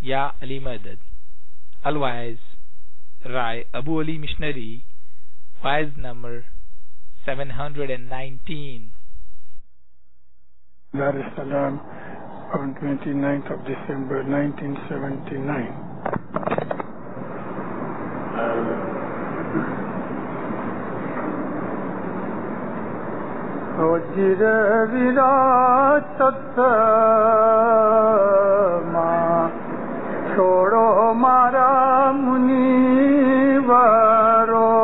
Ya Ali Madad. Otherwise, Rai Abu Ali Missionary, wise number 719. Dar es Salaam on 29th of December 1979. وجر وراثت ماں چھوڑو مارا منیورو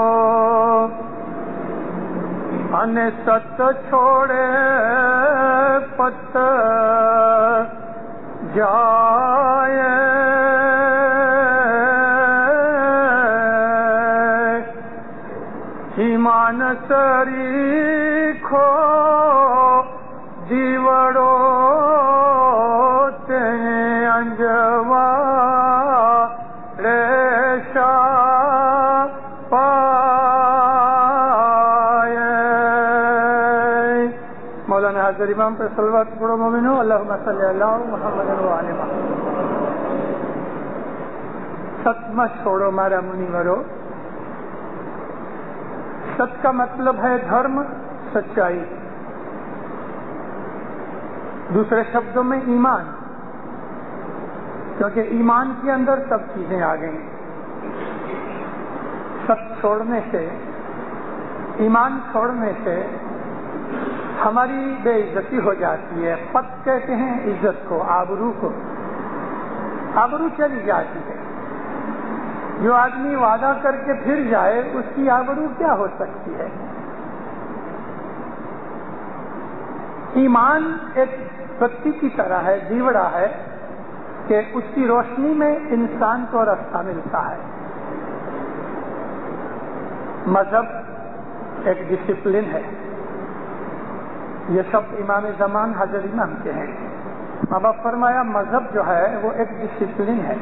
ان ست چھوڑے پت جائے ایمان سری کھو دیوڑو تے انجوا ریشا پائے. مولانا حاضر امام پر صلوات پڑھو مومنو. اللہم صلی اللہ محمد و آل محمد. ست مت چھوڑو مارا منیورو. ست کا مطلب ہے دھرم، سچائی. دوسرے شبدوں میں ایمان، کیونکہ ایمان کے اندر سب چیزیں آ گئیں. ست چھوڑنے سے، ایمان چھوڑنے سے ہماری بے عزتی ہو جاتی ہے. پت کہتے ہیں عزت کو، آبرو کو. آبرو چلی جاتی ہے. جو آدمی وعدہ کر کے پھر جائے اس کی آبرو کیا ہو سکتی ہے؟ ایمان ایک بتی کی طرح ہے، دیوڑا ہے کہ اس کی روشنی میں انسان کو راستہ ملتا ہے. مذہب ایک ڈسپلن ہے. یہ سب امام زمان حضرت امام کے ہیں. اب فرمایا مذہب جو ہے وہ ایک ڈسپلن ہے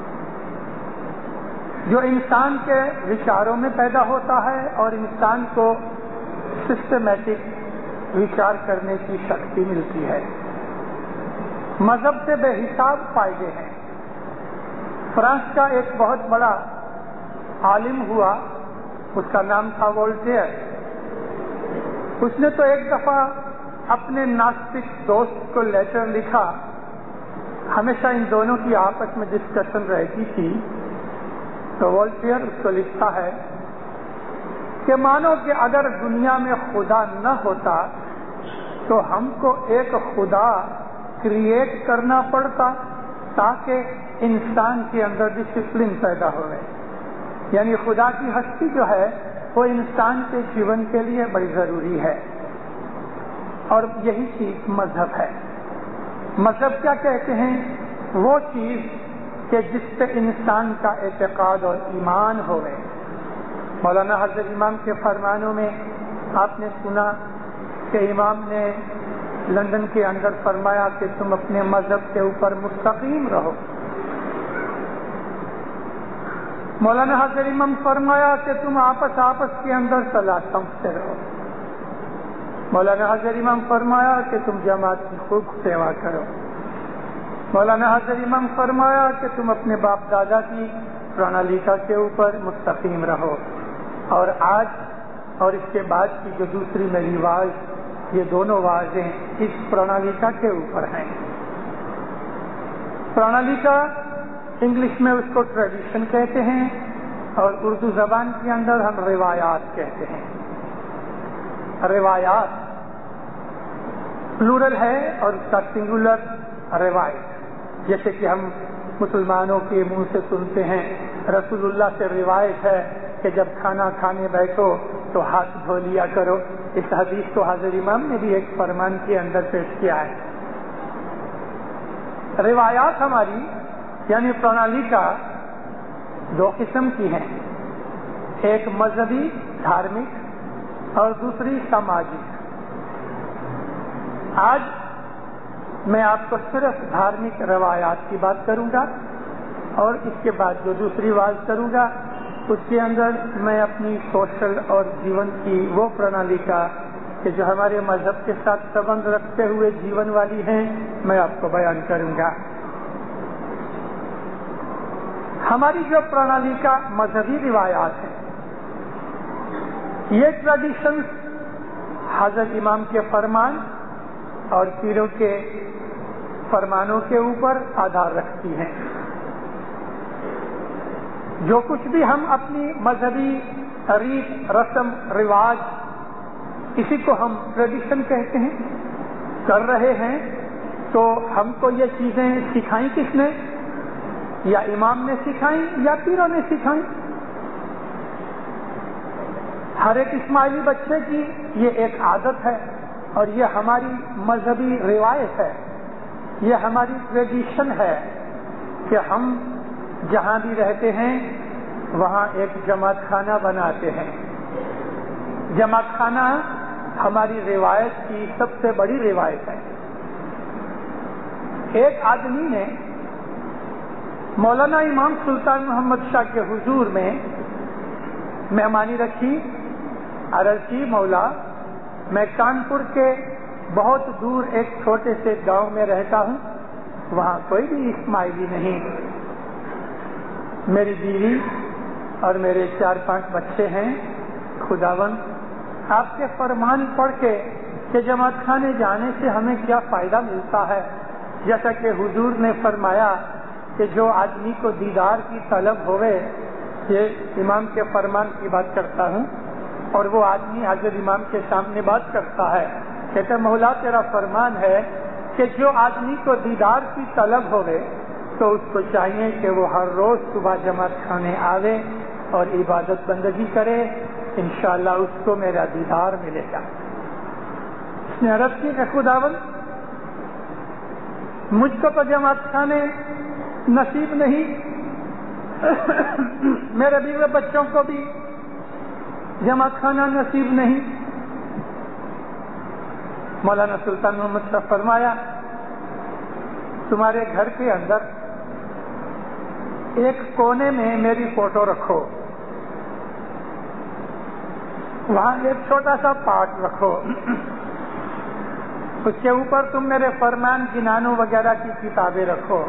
جو انسان کے وچاروں میں پیدا ہوتا ہے اور انسان کو سسٹمیٹک وچار کرنے کی شکتی ملتی ہے. مذہب سے بے حساب فائدے ہیں. فرانس کا ایک بہت بڑا عالم ہوا، اس کا نام تھا وولٹیئر. اس نے تو ایک دفعہ اپنے ناستک دوست کو لیٹر لکھا. ہمیشہ ان دونوں کی آپس میں ڈسکشن رہتی تھی. تو وولٹیئر اس کو لکھتا ہے کہ مانو کہ اگر دنیا میں خدا نہ ہوتا تو ہم کو ایک خدا کریٹ کرنا پڑتا تاکہ انسان کے اندر ڈسپلن پیدا ہوئے. یعنی خدا کی ہستی جو ہے وہ انسان کے جیون کے لیے بڑی ضروری ہے. اور یہی چیز مذہب ہے. مذہب کیا کہتے ہیں؟ وہ چیز کہ جس پہ انسان کا اعتقاد اور ایمان ہوئے. مولانا حضرت امام کے فرمانوں میں آپ نے سنا کہ امام نے لندن کے اندر فرمایا کہ تم اپنے مذہب کے اوپر مستقیم رہو. مولانا حضرت امام فرمایا کہ تم آپس کے اندر صلاح سمجھتے رہو. مولانا حضرت امام فرمایا کہ تم جماعت کی خوب سیوا کرو. مولانا حضرت امام فرمایا کہ تم اپنے باپ دادا کی پرانالیکا کے اوپر مستقیم رہو. اور آج اور اس کے بعد کی جو دوسری میری واز، یہ دونوں واضیں اس پرانالیکا کے اوپر ہیں. پرانالیکا انگلش میں اس کو ٹریڈیشن کہتے ہیں اور اردو زبان کے اندر ہم روایات کہتے ہیں. روایات پلورل ہے اور اس کا سنگولر روایت. جیسے کہ ہم مسلمانوں کے منہ سے سنتے ہیں، رسول اللہ سے روایت ہے کہ جب کھانا کھانے بیٹھو تو ہاتھ دھو لیا کرو. اس حدیث کو حضرت امام نے بھی ایک فرمان کے اندر پیش کیا ہے. روایات ہماری یعنی پرنالی کا دو قسم کی ہیں. ایک مذہبی دھارمک اور دوسری سماجی. آج میں آپ کو صرف دھارمک روایات کی بات کروں گا اور اس کے بعد جو دوسری بات کروں گا اس کے اندر میں اپنی سوشل اور جیون کی وہ پرنالی کا کہ جو ہمارے مذہب کے ساتھ سبند رکھتے ہوئے جیون والی ہیں میں آپ کو بیان کروں گا. ہماری جو پرنالی کا مذہبی روایات ہیں، یہ ٹریڈیشنز حضرت امام کے فرمان اور پیروں کے فرمانوں کے اوپر آدھار رکھتی ہیں۔ جو کچھ بھی ہم اپنی مذہبی ریت رسم رواج، اسی کو ہم ٹریڈیشن کہتے ہیں، کر رہے ہیں، تو ہم کو یہ چیزیں سکھائیں کس نے؟ یا امام نے سکھائیں یا پیروں نے سکھائیں۔ ہر ایک اسماعیلی بچے کی یہ ایک عادت ہے اور یہ ہماری مذہبی روایت ہے، یہ ہماری ٹریڈیشن ہے کہ ہم جہاں بھی رہتے ہیں وہاں ایک جماعت خانہ بناتے ہیں۔ جماعت خانہ ہماری روایت کی سب سے بڑی روایت ہے۔ ایک آدمی نے مولانا امام سلطان محمد شاہ کے حضور میں مہمانی رکھی، عرض کی مولا میں کانپور کے بہت دور ایک چھوٹے سے گاؤں میں رہتا ہوں، وہاں کوئی بھی اسماعیلی نہیں، میری بیوی اور میرے 4-5 بچے ہیں، خداوند آپ کے فرمان پڑھ کے کہ جماعت خانے جانے سے ہمیں کیا فائدہ ملتا ہے؟ جیسا کہ حضور نے فرمایا کہ جو آدمی کو دیدار کی طلب ہوئے، یہ امام کے فرمان کی بات کرتا ہوں، اور وہ آدمی حضرت امام کے سامنے بات کرتا ہے، کہتے مولا تیرا فرمان ہے کہ جو آدمی کو دیدار کی طلب ہوئے تو اس کو چاہیے کہ وہ ہر روز صبح جماعت خانے آوے اور عبادت بندگی کرے، انشاءاللہ اس کو میرا دیدار ملے گا۔ اس نے عرض کی کہ خداوند مجھ کو تو جماعت خانے نصیب نہیں، میرے بیوی بچوں کو بھی جماعت خانہ نصیب نہیں۔ مولانا سلطان محمد شاہ فرمایا تمہارے گھر کے اندر ایک کونے میں میری فوٹو رکھو، وہاں ایک چھوٹا سا پارٹ رکھو، اس کے اوپر تم میرے فرمان گنانوں وغیرہ کی کتابیں رکھو۔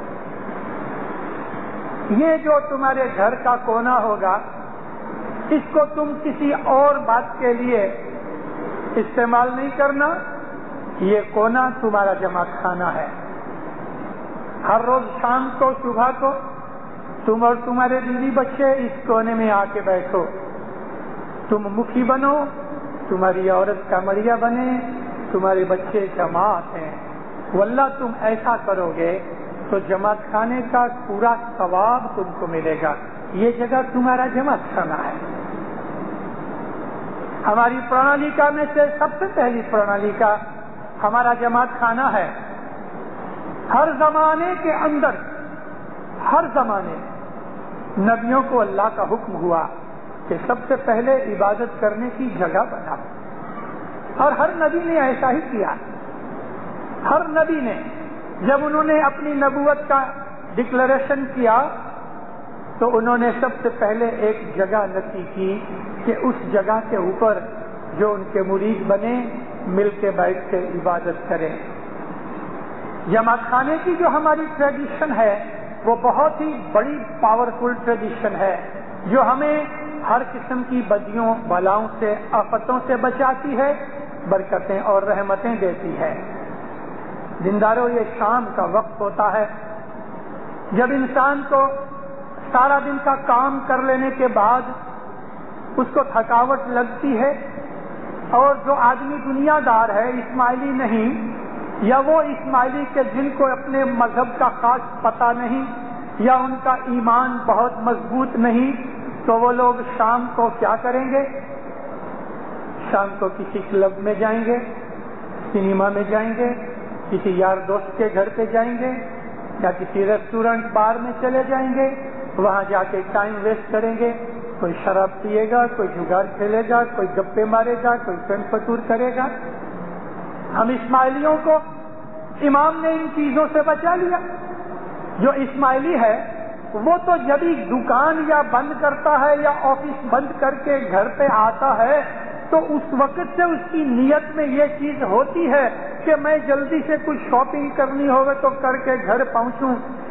یہ جو تمہارے گھر کا کونا ہوگا اس کو تم کسی اور بات کے لیے استعمال نہیں کرنا، یہ کونا تمہارا جماعت خانہ ہے۔ ہر روز شام کو صبح کو تم اور تمہارے بیوی بچے اس کونے میں آ کے بیٹھو، تم مکھی بنو، تمہاری عورت کمریا بنے، تمہارے بچے جماعت ہیں، واللہ تم ایسا کرو گے تو جماعت خانے کا پورا ثواب تم کو ملے گا، یہ جگہ تمہارا جماعت خانہ ہے۔ ہماری پرنالی کا میں سے سب سے پہلی پرنالی کا ہمارا جماعت خانہ ہے۔ ہر زمانے کے اندر، ہر زمانے نبیوں کو اللہ کا حکم ہوا کہ سب سے پہلے عبادت کرنے کی جگہ بناؤ، اور ہر نبی نے ایسا ہی کیا۔ ہر نبی نے جب انہوں نے اپنی نبوت کا ڈکلیریشن کیا تو انہوں نے سب سے پہلے ایک جگہ نصیب کی کہ اس جگہ کے اوپر جو ان کے مرید بنے مل کے بیٹھ کے عبادت کریں۔ جماعت خانے کی جو ہماری ٹریڈیشن ہے وہ بہت ہی بڑی پاورفل ٹریڈیشن ہے، جو ہمیں ہر قسم کی بدیوں بلاؤں سے آفتوں سے بچاتی ہے، برکتیں اور رحمتیں دیتی ہے۔ دینداروں، یہ شام کا وقت ہوتا ہے جب انسان کو سارا دن کا کام کر لینے کے بعد اس کو تھکاوٹ لگتی ہے، اور جو آدمی دنیا دار ہے، اسماعیلی نہیں، یا وہ اسماعیلی کے جن کو اپنے مذہب کا خاص پتہ نہیں یا ان کا ایمان بہت مضبوط نہیں، تو وہ لوگ شام کو کیا کریں گے؟ شام کو کسی کلب میں جائیں گے، سنیما میں جائیں گے، کسی یار دوست کے گھر پہ جائیں گے، یا کسی ریسٹورنٹ بار میں چلے جائیں گے، وہاں جا کے ٹائم ویسٹ کریں گے۔ کوئی شراب پیے گا، کوئی جگار کھیلے گا، کوئی گپے مارے گا، کوئی فن فتور کرے گا۔ ہم اسماعیلیوں کو امام نے ان چیزوں سے بچا لیا۔ جو اسماعیلی ہے وہ تو جب ہی دکان یا بند کرتا ہے یا آفس بند کر کے گھر پہ آتا ہے تو اس وقت سے اس کی نیت میں یہ چیز ہوتی ہے کہ میں جلدی سے کچھ شاپنگ کرنی ہوگی تو کر کے گھر پہنچوں،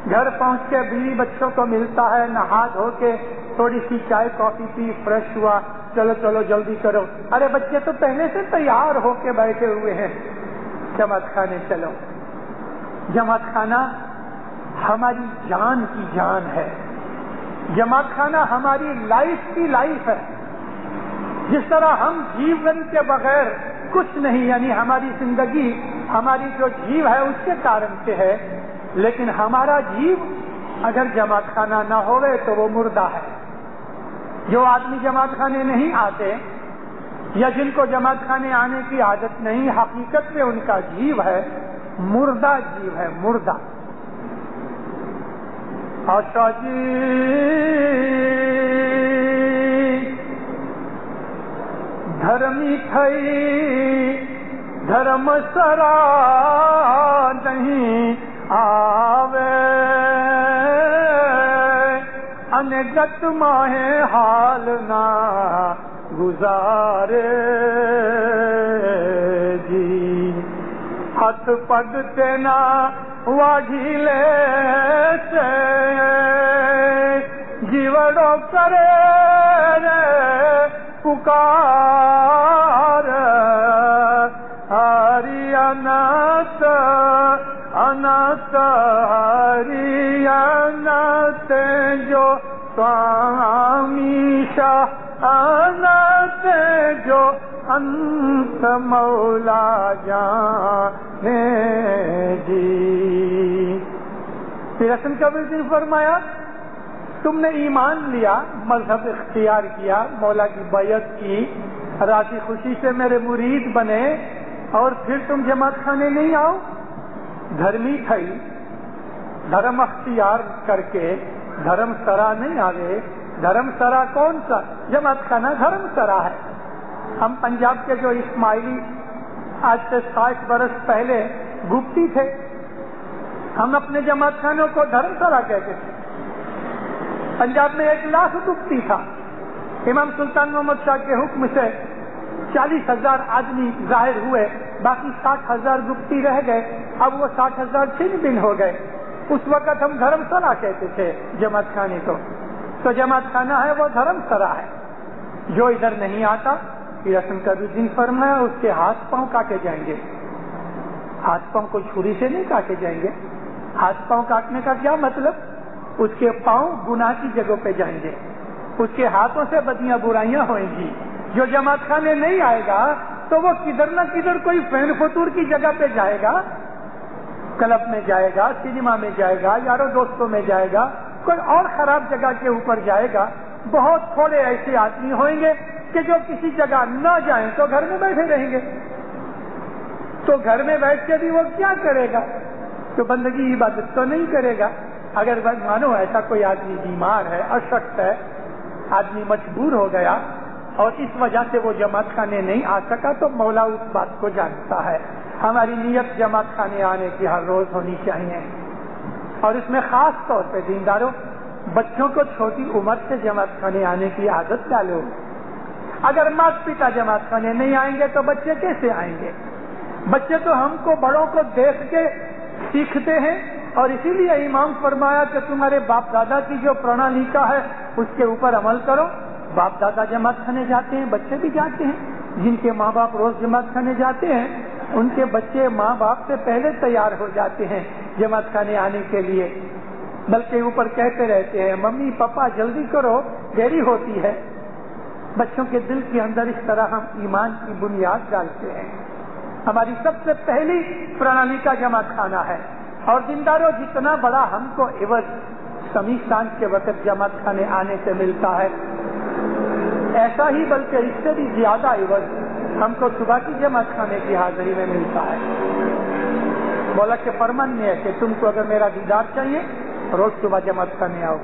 گھر پہنچ کے بیوی بچوں کو ملتا ہے، نہا دھو کے تھوڑی سی چائے کافی پی، فریش ہوا، چلو چلو جلدی کرو، ارے بچے تو پہلے سے تیار ہو کے بیٹھے ہوئے ہیں، جماعت خانے چلو۔ جماعت خانہ ہماری جان کی جان ہے، جماعت خانہ ہماری لائف کی لائف ہے۔ جس طرح ہم جیون کے بغیر کچھ نہیں، یعنی ہماری زندگی، ہماری جو جیو ہے اس کے کارن سے ہے، لیکن ہمارا جیو اگر جماعت خانہ نہ ہوئے تو وہ مردہ ہے۔ جو آدمی جماعت خانے نہیں آتے یا جن کو جماعت خانے آنے کی عادت نہیں، حقیقت میں ان کا جیو ہے مردہ جیو ہے، مردہ۔ آشا جی دھرمی تھئی دھرم سرا نہیں آوے، انگت ماہے حال نہ گزارے جی، ہاتھ پگ تینا واجھیلے سے جیوڑو کرے پکار، ہری انت انت ہری انت جو سوامی شاہ انت جو انت مولا جانے جی۔ پھر حسن کبیر نے فرمایا تم نے ایمان لیا، مذہب اختیار کیا، مولا کی بیعت کی، راضی خوشی سے میرے مرید بنے، اور پھر تم جماعت خانے نہیں آؤ؟ دھرمی تھئی دھرم اختیار کر کے دھرم سرا نہیں آگے۔ دھرم سرا کون سا؟ جماعت خانہ دھرم سرا ہے۔ ہم پنجاب کے جو اسماعیلی آج سے 60 برس پہلے گپتی تھے، ہم اپنے جماعت خانوں کو دھرم سرا کہتے تھے۔ پنجاب میں 1 لاکھ گپتی تھا، امام سلطان محمد شاہ کے حکم سے 40,000 آدمی ظاہر ہوئے، باقی 60,000 گپتی رہ گئے، اب وہ 60,000 چھن بن ہو گئے۔ اس وقت ہم دھرم سرا کہتے تھے جماعت خانے کو، تو جماعت خانہ ہے وہ دھرم سرا ہے۔ جو ادھر نہیں آتا پھر حسن کا بھی دن فرمایا اس کے ہاتھ پاؤں کاٹے جائیں گے۔ ہاتھ پاؤں کو چھری سے نہیں کاٹے جائیں گے، ہاتھ پاؤں کاٹنے کا کیا مطلب؟ اس کے پاؤں گناہ کی جگہوں پہ جائیں گے، اس کے ہاتھوں سے بدیاں برائیاں ہوئیں گی۔ جو جماعت خانے نہیں آئے گا تو وہ کدھر نہ کدھر کوئی فین فطور کی جگہ پہ جائے گا، کلب میں جائے گا، سنیما میں جائے گا، یاروں دوستوں میں جائے گا، کوئی اور خراب جگہ کے اوپر جائے گا۔ بہت تھوڑے ایسے آدمی ہوئیں گے کہ جو کسی جگہ نہ جائیں تو گھر میں بیٹھے رہیں گے۔ تو گھر میں بیٹھ کے بھی وہ کیا کرے گا؟ تو بندگی عبادت تو نہیں کرے گا۔ اگر مانو ایسا کوئی آدمی بیمار ہے، اشکت ہے، آدمی مجبور ہو گیا اور اس وجہ سے وہ جماعت خانے نہیں آ سکا، تو مولا اس بات کو جانتا ہے۔ ہماری نیت جماعت خانے آنے کی ہر روز ہونی چاہیے، اور اس میں خاص طور پہ دینداروں، بچوں کو چھوٹی عمر سے جماعت خانے آنے کی عادت ڈالو۔ اگر ماتا پتا جماعت خانے نہیں آئیں گے تو بچے کیسے آئیں گے؟ بچے تو ہم کو بڑوں کو دیکھ کے سیکھتے ہیں، اور اسی لیے امام فرمایا کہ تمہارے باپ دادا کی جو پرانالیکا ہے اس کے اوپر عمل کرو۔ باپ دادا جماعت خانے جاتے ہیں، بچے بھی جاتے ہیں۔ جن کے ماں باپ روز جماعت خانے جاتے ہیں ان کے بچے ماں باپ سے پہلے تیار ہو جاتے ہیں جماعت خانے آنے کے لیے، بلکہ اوپر کہتے رہتے ہیں ممی پاپا جلدی کرو دیری ہوتی ہے۔ بچوں کے دل کے اندر اس طرح ہم ایمان کی بنیاد ڈالتے ہیں۔ ہماری سب سے پہلی پرانالیکا جماعت خانہ ہے، اور دینداروں جتنا بڑا ہم کو عوض سمیستان کے وقت جماعت خانے آنے سے ملتا ہے، ایسا ہی بلکہ اس سے بھی زیادہ عوض ہم کو صبح کی جماعت خانے کی حاضری میں ملتا ہے۔ مولا کے فرمان میں ہے کہ تم کو اگر میرا دیدار چاہیے روز صبح جماعت خانے آؤ۔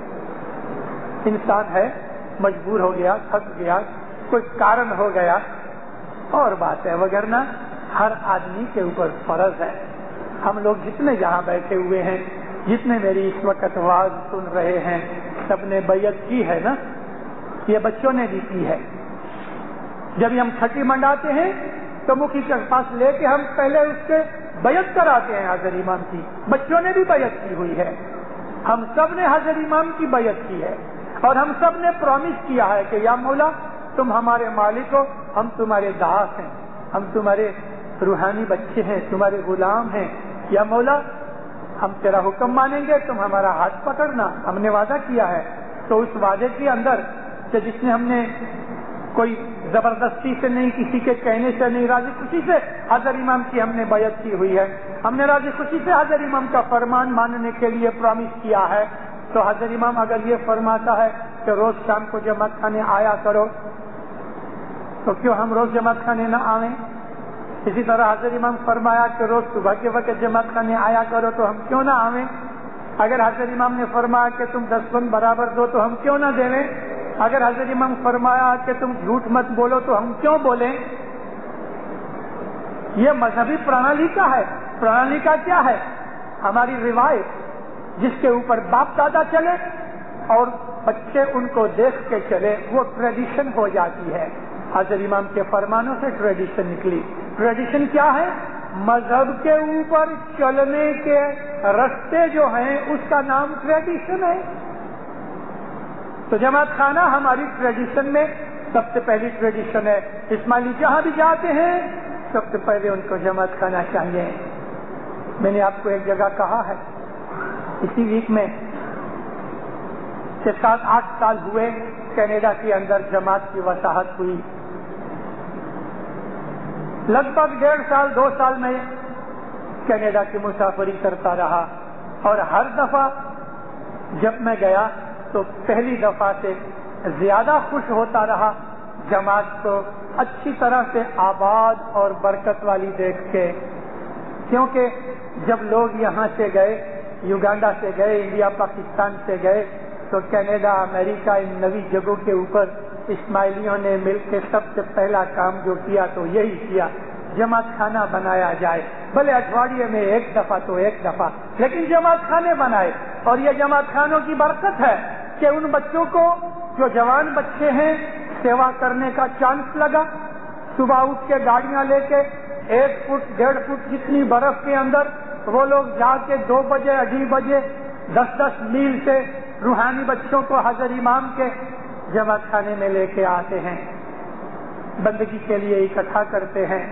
انسان ہے مجبور ہو گیا، تھک گیا، کوئی کارن ہو گیا اور بات ہے، وگرنہ ہر آدمی کے اوپر فرض ہے۔ ہم لوگ جتنے یہاں بیٹھے ہوئے ہیں، جتنے میری اس وقت آواز سن رہے ہیں، سب نے بیعت کی ہے نا؟ یہ بچوں نے بھی کی ہے۔ جب ہم چھٹی منڈاتے ہیں تو مکھی کے پاس لے کے ہم پہلے اس سے بیعت کراتے ہیں حاضر امام کی۔ بچوں نے بھی بیعت کی ہوئی ہے، ہم سب نے حضرت امام کی بیعت کی ہے اور ہم سب نے پرومس کیا ہے کہ یا مولا تم ہمارے مالک ہو، ہم تمہارے داس ہیں، ہم تمہارے روحانی بچے ہیں، تمہارے غلام ہیں، یا مولا ہم تیرا حکم مانیں گے، تم ہمارا ہاتھ پکڑنا، ہم نے وعدہ کیا ہے۔ تو اس وعدے کے اندر کہ جس میں ہم نے کوئی زبردستی سے نہیں، کسی کے کہنے سے نہیں، راضی خوشی سے حضرت امام کی ہم نے بیعت کی ہوئی ہے، ہم نے راضی خوشی سے حضرت امام کا فرمان ماننے کے لیے پرومس کیا ہے۔ تو حضرت امام اگر یہ فرماتا ہے کہ روز شام کو جماعت خانے آیا کرو، تو کیوں ہم روز جماعت خانے نہ آئیں؟ اسی طرح حضرت امام فرمایا کہ روز صبح کے وقت جماعت خانے آیا کرو، تو ہم کیوں نہ آئیں؟ اگر حضرت امام نے فرمایا کہ تم 10 پن برابر دو، تو ہم کیوں نہ دیں؟ اگر حضرت امام فرمایا کہ تم جھوٹ مت بولو، تو ہم کیوں بولیں؟ یہ مذہبی پرانالی کا ہے۔ پرانالی کا کیا ہے؟ ہماری روایت جس کے اوپر باپ دادا چلے اور بچے ان کو دیکھ کے چلے، وہ ٹریڈیشن ہو جاتی ہے۔ حضرت امام کے فرمانوں سے ٹریڈیشن نکلی۔ ٹریڈیشن کیا ہے؟ مذہب کے اوپر چلنے کے رستے جو ہیں اس کا نام ٹریڈیشن ہے۔ تو جماعت خانہ ہماری ٹریڈیشن میں سب سے پہلی ٹریڈیشن ہے۔ اسماعیلی جہاں بھی جاتے ہیں سب سے پہلے ان کو جماعت خانہ چاہیے۔ میں نے آپ کو ایک جگہ کہا ہے اسی ویک میں کہ 7-8 سال ہوئے کینیڈا کے اندر جماعت کی وساحت ہوئی۔ لگ بھگ 1.5 سال 2 سال میں کینیڈا کی مسافری کرتا رہا، اور ہر دفعہ جب میں گیا تو پہلی دفعہ سے زیادہ خوش ہوتا رہا جماعت کو اچھی طرح سے آباد اور برکت والی دیکھ کے، کیونکہ جب لوگ یہاں سے گئے، یوگانڈا سے گئے، انڈیا پاکستان سے گئے، تو کینیڈا امریکہ ان نئی جگہوں کے اوپر اسماعیلیوں نے مل کے سب سے پہلا کام جو کیا تو یہی کیا، جماعت خانہ بنایا جائے، بھلے اٹھواڑیے میں 1 دفعہ تو 1 دفعہ، لیکن جماعت خانے بنائے۔ اور یہ جماعت خانوں کی برکت ہے کہ ان بچوں کو جو جوان بچے ہیں سیوا کرنے کا چانس لگا۔ صبح اٹھ کے گاڑیاں لے کے 1 فٹ 1.5 فٹ جتنی برف کے اندر وہ لوگ جا کے 2 بجے 2:30 بجے 10 میل سے روحانی بچوں کو حضرت امام کے جماعت خانے میں لے کے آتے ہیں، بندگی کے لیے اکٹھا کرتے ہیں۔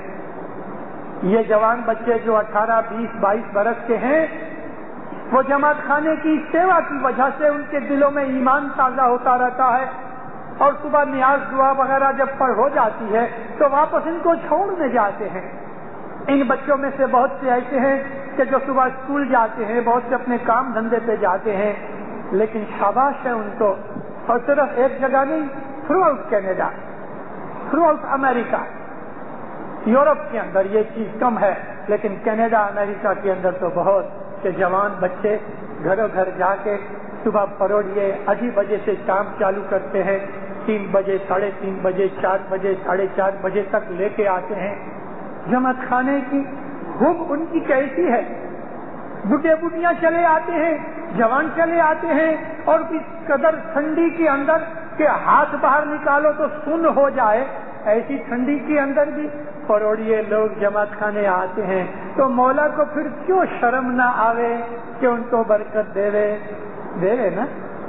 یہ جوان بچے جو 18 20 22 برس کے ہیں، وہ جماعت خانے کی سیوا کی وجہ سے ان کے دلوں میں ایمان تازہ ہوتا رہتا ہے، اور صبح نیاز دعا وغیرہ جب پڑھ ہو جاتی ہے تو واپس ان کو چھوڑنے جاتے ہیں۔ ان بچوں میں سے بہت سے ایسے ہیں کہ جو صبح اسکول جاتے ہیں، بہت سے اپنے کام دھندے پہ جاتے ہیں، لیکن شاباش ہے ان کو۔ اور صرف ایک جگہ نہیں، throughout Canada, throughout America, Europe کے اندر یہ چیز کم ہے، لیکن کینیڈا امریکہ کے اندر تو بہت کہ جوان بچے گھروں گھر جا کے صبح پروڑیے 2:30 بجے سے کام چالو کرتے ہیں، 3 بجے 3:30 بجے 4 بجے 4:30 بجے تک لے کے آتے ہیں۔ جماعت خانے کی حب ان کی کیسی ہے؟ بڈھے بڈھیاں چلے آتے ہیں، جوان چلے آتے ہیں، اور اس قدر ٹھنڈی کے اندر کہ ہاتھ باہر نکالو تو سن ہو جائے، ایسی ٹھنڈی کے اندر بھی پروڑیے لوگ جماعت خانے آتے ہیں۔ تو مولا کو پھر کیوں شرم نہ آوے کہ ان کو برکت دے رہے نا؟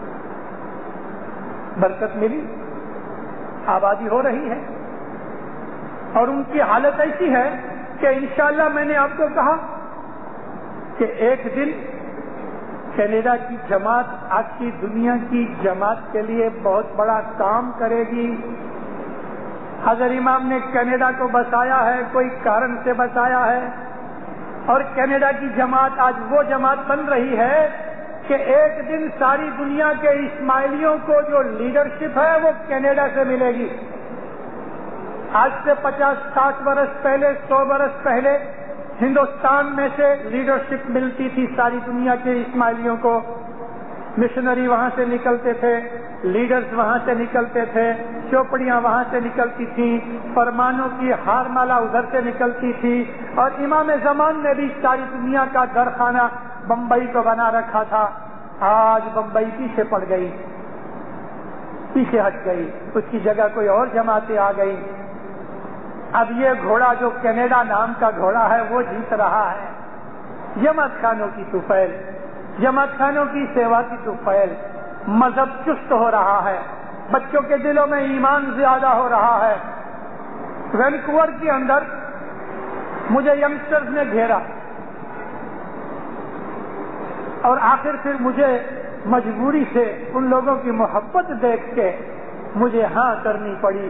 برکت ملی، آبادی ہو رہی ہے، اور ان کی حالت ایسی ہے کہ انشاءاللہ میں نے آپ کو کہا کہ ایک دن کینیڈا کی جماعت آج کی دنیا کی جماعت کے لیے بہت بڑا کام کرے گی۔ حضرت امام نے کینیڈا کو بسایا ہے، کوئی کارن سے بسایا ہے، اور کینیڈا کی جماعت آج وہ جماعت بن رہی ہے کہ ایک دن ساری دنیا کے اسماعیلیوں کو جو لیڈرشپ ہے وہ کینیڈا سے ملے گی۔ آج سے 50-60 برس پہلے، 100 برس پہلے ہندوستان میں سے لیڈرشپ ملتی تھی ساری دنیا کے اسماعیلیوں کو، مشنری وہاں سے نکلتے تھے، لیڈرز وہاں سے نکلتے تھے، چوپڑیاں وہاں سے نکلتی تھیں، فرمانوں کی ہار مالا ادھر سے نکلتی تھی، اور امام زمان نے بھی ساری دنیا کا درخانہ بمبئی کو بنا رکھا تھا۔ آج بمبئی پیچھے پڑ گئی، پیچھے ہٹ گئی، اس کی جگہ کوئی اور جماعتیں آ گئی۔ اب یہ گھوڑا جو کینیڈا نام کا گھوڑا ہے وہ جیت رہا ہے، جماعت خانوں کی طفیل۔ جماعت خانوں کی سیوا کی تو فیل، مذہب چست ہو رہا ہے، بچوں کے دلوں میں ایمان زیادہ ہو رہا ہے۔ وینکوور کے اندر مجھے ینگسٹرز نے گھیرا اور آخر پھر مجھے مجبوری سے ان لوگوں کی محبت دیکھ کے مجھے ہاں کرنی پڑی۔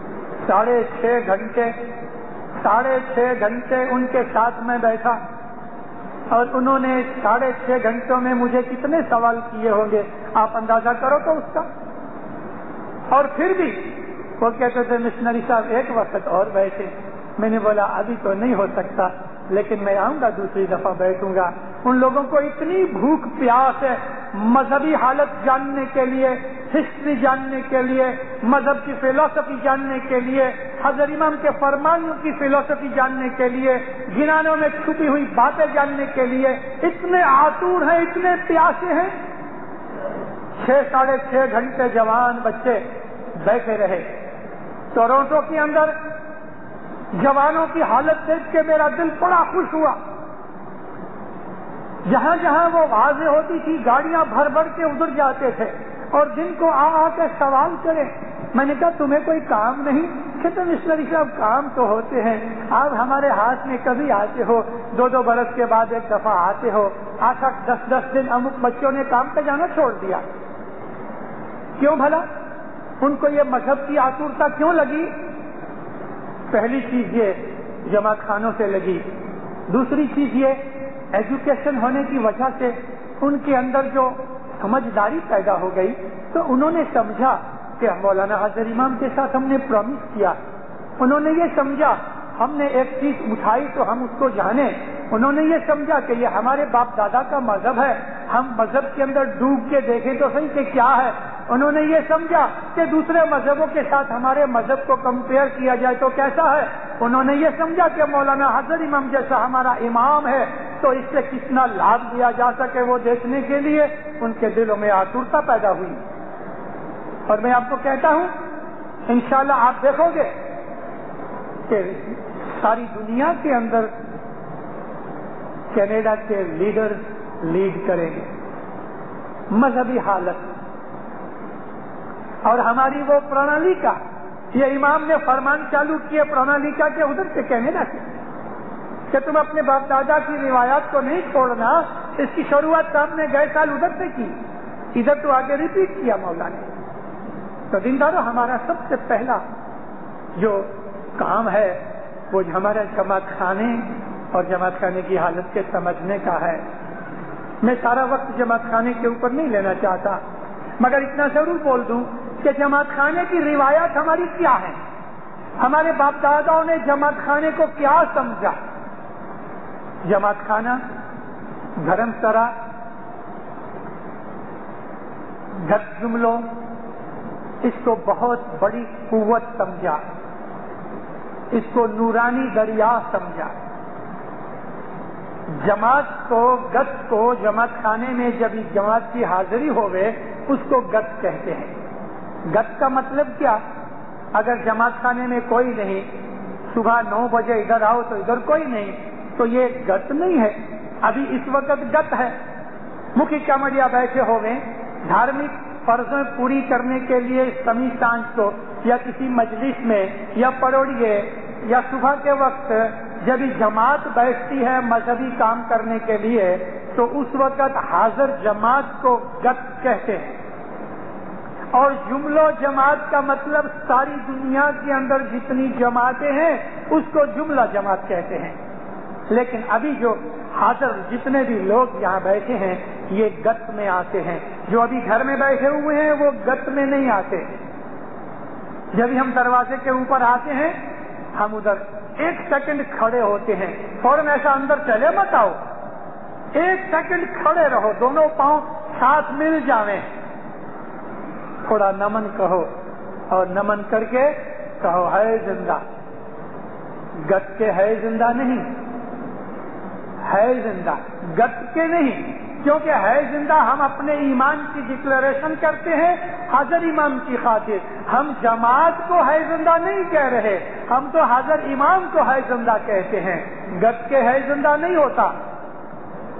6.5 گھنٹے ان کے ساتھ میں بیٹھا اور انہوں نے 6.5 گھنٹوں میں مجھے کتنے سوال کیے ہوں گے آپ اندازہ کرو تو اس کا۔ اور پھر بھی وہ کہتے تھے مشنری صاحب ایک وقت اور بیٹھے۔ میں نے بولا ابھی تو نہیں ہو سکتا، لیکن میں آؤں گا دوسری دفعہ بیٹھوں گا۔ ان لوگوں کو اتنی بھوک پیاس ہے مذہبی حالت جاننے کے لیے، ہسٹری جاننے کے لیے، مذہب کی فلسفی جاننے کے لیے، حضرت امام کے فرمانوں کی فلسفی جاننے کے لیے، گنانوں میں چھپی ہوئی باتیں جاننے کے لیے اتنے آتور ہیں، اتنے پیاسے ہیں۔ 6.5 گھنٹے جوان بچے بیٹھے رہے۔ ٹورنٹو کے اندر جوانوں کی حالت دیکھ کے میرا دل بڑا خوش ہوا۔ جہاں جہاں وہ واضح ہوتی تھی گاڑیاں بھر بھر کے ادھر جاتے تھے اور جن کو آ کے سوال کرے۔ میں نے کہا تمہیں کوئی کام نہیں؟ کہتے مشنری صاحب کام تو ہوتے ہیں، آپ ہمارے ہاتھ میں کبھی آتے ہو، 2 برس کے بعد ایک دفعہ آتے ہو، 8-10 دن امک بچوں نے کام پہ جانا چھوڑ دیا۔ کیوں بھلا؟ ان کو یہ مذہب کی آترتا کیوں لگی؟ پہلی چیز یہ جماعت خانوں سے لگی، دوسری چیز یہ ایجوکیشن ہونے کی وجہ سے ان کے اندر جو سمجھداری پیدا ہو گئی، تو انہوں نے سمجھا کہ مولانا حضرت امام کے ساتھ ہم نے پرومس کیا۔ انہوں نے یہ سمجھا ہم نے ایک چیز اٹھائی تو ہم اس کو جانیں۔ انہوں نے یہ سمجھا کہ یہ ہمارے باپ دادا کا مذہب ہے، ہم مذہب کے اندر ڈوب کے دیکھیں تو صحیح کہ کیا ہے۔ انہوں نے یہ سمجھا کہ دوسرے مذہبوں کے ساتھ ہمارے مذہب کو کمپیئر کیا جائے تو کیسا ہے۔ انہوں نے یہ سمجھا کہ مولانا حضرت امام جیسا ہمارا امام ہے تو اس سے کتنا لابھ لیا جا سکے وہ دیکھنے کے لیے ان کے دلوں میں آترتا پیدا ہوئی۔ اور میں آپ کو کہتا ہوں انشاءاللہ آپ دیکھو گے کہ ساری دنیا کے اندر کینیڈا کے لیڈر لیڈ کریں گے مذہبی حالت، اور ہماری وہ پرانالیکا، یہ امام نے فرمان چالو کیے پرانالیکا کے ادھر سے کینیڈا سے کہ تم اپنے باپ دادا کی روایات کو نہیں چھوڑنا۔ اس کی شروعات ہم نے گئے سال ادھر سے کی، ادھر تو آگے ریپیٹ کیا مولا نے۔ تو دینداروں ہمارا سب سے پہلا جو کام ہے وہ ہمارا جماعت خانے اور جماعت خانے کی حالت کے سمجھنے کا ہے۔ میں سارا وقت جماعت خانے کے اوپر نہیں لینا چاہتا، مگر اتنا ضرور بول دوں کہ جماعت خانے کی روایات ہماری کیا ہیں، ہمارے باپ داداؤں نے جماعت خانے کو کیا سمجھا۔ جماعت خانہ دھرم سرا، گت جملوں، اس کو بہت بڑی قوت سمجھا، اس کو نورانی دریا سمجھا۔ جماعت کو، گت کو جماعت خانے میں جب جماعت کی حاضری ہوئے اس کو گت کہتے ہیں۔ گت کا مطلب کیا؟ اگر جماعت خانے میں کوئی نہیں، صبح 9 بجے ادھر آؤ تو ادھر کوئی نہیں، تو یہ گت نہیں ہے۔ ابھی اس وقت گت ہے، مکھی کامڑیا بیٹھے ہوئے دھارمک فرضیں پوری کرنے کے لیے سمی سانج کو یا کسی مجلس میں یا پروڑیے یا صبح کے وقت جب جماعت بیٹھتی ہے مذہبی کام کرنے کے لیے تو اس وقت حاضر جماعت کو گت کہتے ہیں۔ اور جملہ جماعت کا مطلب ساری دنیا کے اندر جتنی جماعتیں ہیں اس کو جملہ جماعت کہتے ہیں۔ لیکن ابھی جو حاضر جتنے بھی لوگ یہاں بیٹھے ہیں یہ گت میں آتے ہیں، جو ابھی گھر میں بیٹھے ہوئے ہیں وہ گت میں نہیں آتے۔ جب ہم دروازے کے اوپر آتے ہیں ہم ادھر 1 سیکنڈ کھڑے ہوتے ہیں، فوراً ایسا اندر چلے مت آؤ، 1 سیکنڈ کھڑے رہو، دونوں پاؤں ساتھ مل جاویں، تھوڑا نمن کہو اور نمن کر کے کہو ہے زندہ۔ گت کے ہے زندہ نہیں، ہے زندہ، گت کے نہیں، کیونکہ ہے زندہ ہم اپنے ایمان کی ڈکلیریشن کرتے ہیں حضرت امام کی خاطر۔ ہم جماعت کو ہے زندہ نہیں کہہ رہے، ہم تو حضرت امام کو ہے زندہ کہتے ہیں۔ گت کے ہے زندہ نہیں ہوتا،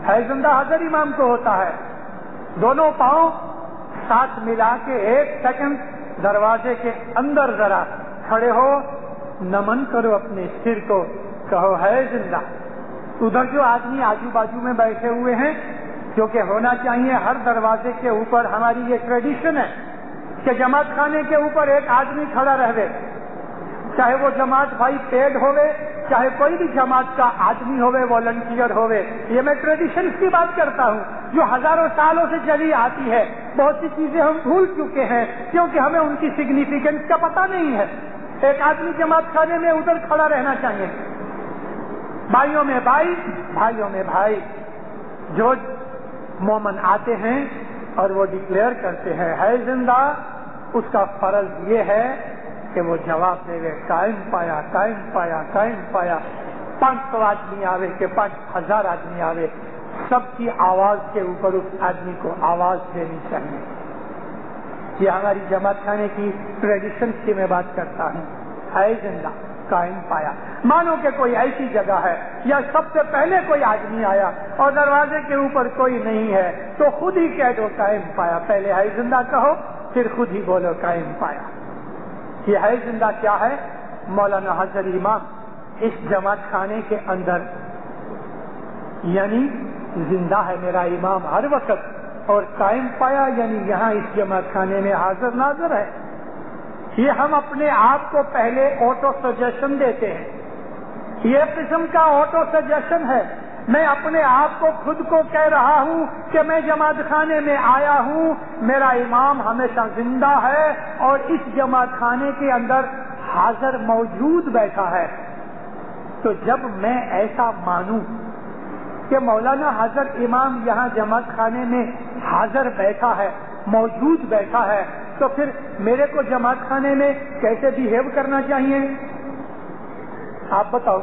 ہے زندہ حضر امام کو ہوتا ہے. دونوں پاؤں ساتھ ملا کے 1 سیکنڈ دروازے کے اندر ذرا کھڑے ہو, نمن کرو اپنے سر کو, کہو ہے زندہ. ادھر جو آدمی آجو بازو میں بیٹھے ہوئے ہیں, کیونکہ ہونا چاہیے ہر دروازے کے اوپر, ہماری یہ ٹریڈیشن ہے کہ جماعت خانے کے اوپر ایک آدمی کھڑا رہے, چاہے وہ جماعت بھائی پیڈ ہوئے, چاہے کوئی بھی جماعت کا آدمی ہوئے, والنٹیئر ہوئے. یہ میں ٹریڈیشن کی بات کرتا ہوں جو ہزاروں سالوں سے چلی آتی ہے. بہت سی چیزیں ہم بھول چکے ہیں کیونکہ ہمیں ان کی سگنیفیکینس کا پتہ نہیں ہے. ایک آدمی جماعت خانے میں ادھر کھڑا رہنا چاہیے. بھائیوں میں بھائی, بھائیوں میں بھائی. جو مومن آتے ہیں اور وہ ڈکلیئر کرتے ہیں ہے زندہ, اس کا فرض یہ ہے کہ وہ جواب دے گئے قائم پایا, قائم پایا, قائم پایا. 500 آدمی آوے کہ 5000 آدمی آوے, سب کی آواز کے اوپر اس آدمی کو آواز دینی چاہیے. یہ ہماری جماعت خانے کی ٹریڈیشن کی میں بات کرتا ہوں. ہے زندہ, قائم پایا. مانو کہ کوئی ایسی جگہ ہے یا سب سے پہلے کوئی آدمی آیا اور دروازے کے اوپر کوئی نہیں ہے, تو خود ہی کہہ دو قائم پایا. پہلے ہے زندہ کہو, پھر خود ہی بولو قائم پایا. یہ ہے زندہ کیا ہے؟ مولانا حضر امام اس جماعت خانے کے اندر, یعنی زندہ ہے میرا امام ہر وقت, اور قائم پایا یعنی یہاں اس جماعت خانے میں حاضر ناظر ہے. یہ ہم اپنے آپ کو پہلے آٹو سجیشن دیتے ہیں. یہ قسم کا آٹو سجیشن ہے. میں اپنے آپ کو خود کو کہہ رہا ہوں کہ میں جماعت خانے میں آیا ہوں, میرا امام ہمیشہ زندہ ہے اور اس جماعت خانے کے اندر حاضر موجود بیٹھا ہے. تو جب میں ایسا مانوں کہ مولانا حضرت امام یہاں جماعت خانے میں حاضر بیٹھا ہے, موجود بیٹھا ہے, تو پھر میرے کو جماعت خانے میں کیسے بیہیو کرنا چاہیے آپ بتاؤ.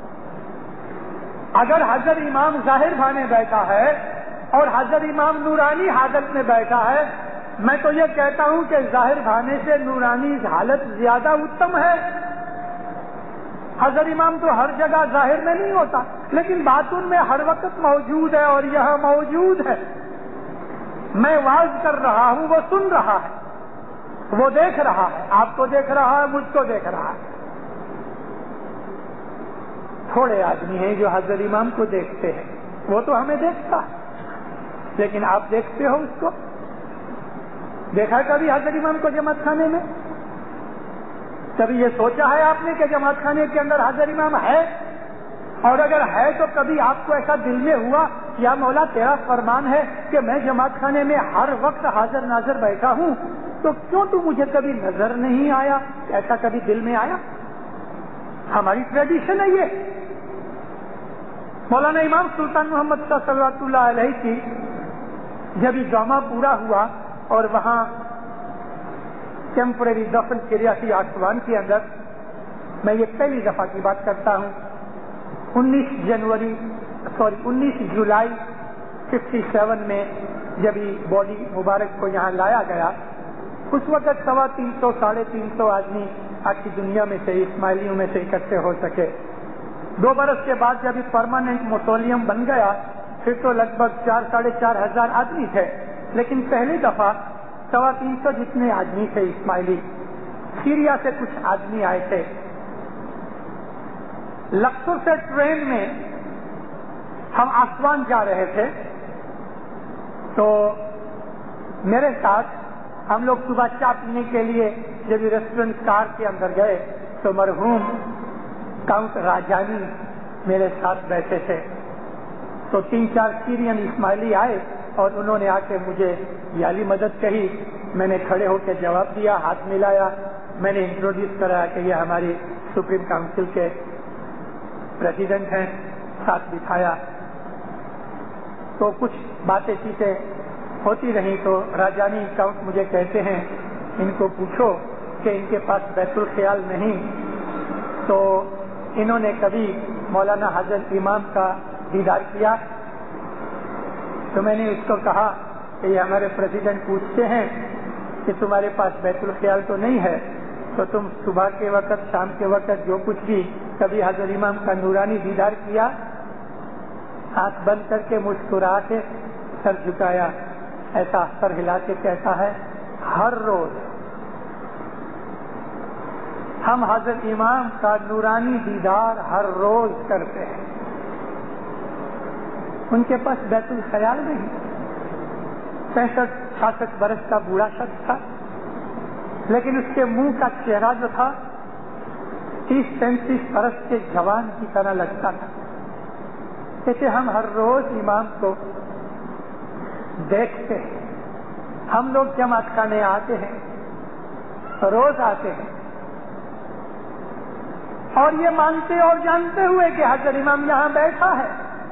اگر حضرت امام ظاہر بھانے بیٹھا ہے اور حضرت امام نورانی حالت میں بیٹھا ہے, میں تو یہ کہتا ہوں کہ ظاہر بھانے سے نورانی حالت زیادہ اتم ہے. حضرت امام تو ہر جگہ ظاہر میں نہیں ہوتا, لیکن باطن میں ہر وقت موجود ہے اور یہاں موجود ہے. میں واعظ کر رہا ہوں, وہ سن رہا ہے, وہ دیکھ رہا ہے, آپ کو دیکھ رہا ہے, مجھ کو دیکھ رہا ہے. تھوڑے آدمی ہیں جو حضرت امام کو دیکھتے ہیں, وہ تو ہمیں دیکھتا ہے, لیکن آپ دیکھتے ہو اس کو؟ دیکھا کبھی حضرت امام کو جماعت خانے میں؟ کبھی یہ سوچا ہے آپ نے کہ جماعت خانے کے اندر حضرت امام ہے؟ اور اگر ہے تو کبھی آپ کو ایسا دل میں ہوا یا مولا تیرا فرمان ہے کہ میں جماعت خانے میں ہر وقت حاضر ناظر بیٹھا ہوں, تو کیوں تو مجھے کبھی نظر نہیں آیا؟ ایسا کبھی دل میں آیا؟ ہماری ٹریڈیشن ہے یہ. مولانا امام سلطان محمد شاہ صلی اللہ علیہ کی جب اجامہ پورا ہوا اور وہاں ٹیمپرری دفن کریاسی آسوان کے اندر, میں یہ پہلی دفعہ کی بات کرتا ہوں, 19 جولائی 57 میں جب یہ باڈی مبارک کو یہاں لایا گیا, اس وقت 350 350 آدمی آج کی دنیا میں سے, اسماعیلیوں میں سے اکٹھے ہو سکے. 2 برس کے بعد جب یہ پرماننٹ موسولیم بن گیا, پھر تو لگ بھگ 4,500 ہزار آدمی تھے, لیکن پہلی دفعہ 350 جتنے آدمی تھے اسماعیلی. سیریا سے کچھ آدمی آئے تھے. لکسور سے ٹرین میں ہم آسوان جا رہے تھے, تو میرے ساتھ ہم لوگ صبح چائے پینے کے لیے جب یہ ریسٹورینٹ کار کے اندر گئے, تو مرحوم کاؤنٹ راجانی میرے ساتھ بیٹھے تھے. تو 3-4 سیرین اسماعیلی آئے اور انہوں نے آ کے مجھے یالی مدد کہی. میں نے کھڑے ہو کے جواب دیا, ہاتھ ملایا, میں نے انٹروڈیوس کرایا کہ یہ ہماری سپریم کاؤنسل کے پریزیڈنٹ ہیں, ساتھ بٹھایا. تو کچھ باتیں چیتیں ہوتی رہیں, تو راجانی کاؤنٹ مجھے کہتے ہیں ان کو پوچھو کہ ان کے پاس بیت الخیال نہیں, تو انہوں نے کبھی مولانا حضرت امام کا دیدار کیا؟ تو میں نے اس کو کہا کہ یہ ہمارے پریزیڈنٹ پوچھتے ہیں کہ تمہارے پاس بیت الخیال تو نہیں ہے, تو تم صبح کے وقت, شام کے وقت جو کچھ بھی کبھی حضرت امام کا نورانی دیدار کیا؟ آنکھ بند کر کے مسکرا کے سر جھکایا، ایسا سر ہلا کے کہتا ہے ہر روز ہم حضرت امام کا نورانی دیدار ہر روز کرتے ہیں۔ ان کے پاس بیت الخیال نہیں، 65-66 برس کا بوڑھا شخص تھا، لیکن اس کے منہ کا چہرہ جو تھا 30-35 برس کے جوان کی طرح لگتا تھا۔ کہتے ہم ہر روز امام کو دیکھتے ہیں، ہم لوگ جماعت خانے آتے ہیں، روز آتے ہیں، اور یہ مانتے اور جانتے ہوئے کہ حضرت امام یہاں بیٹھا ہے۔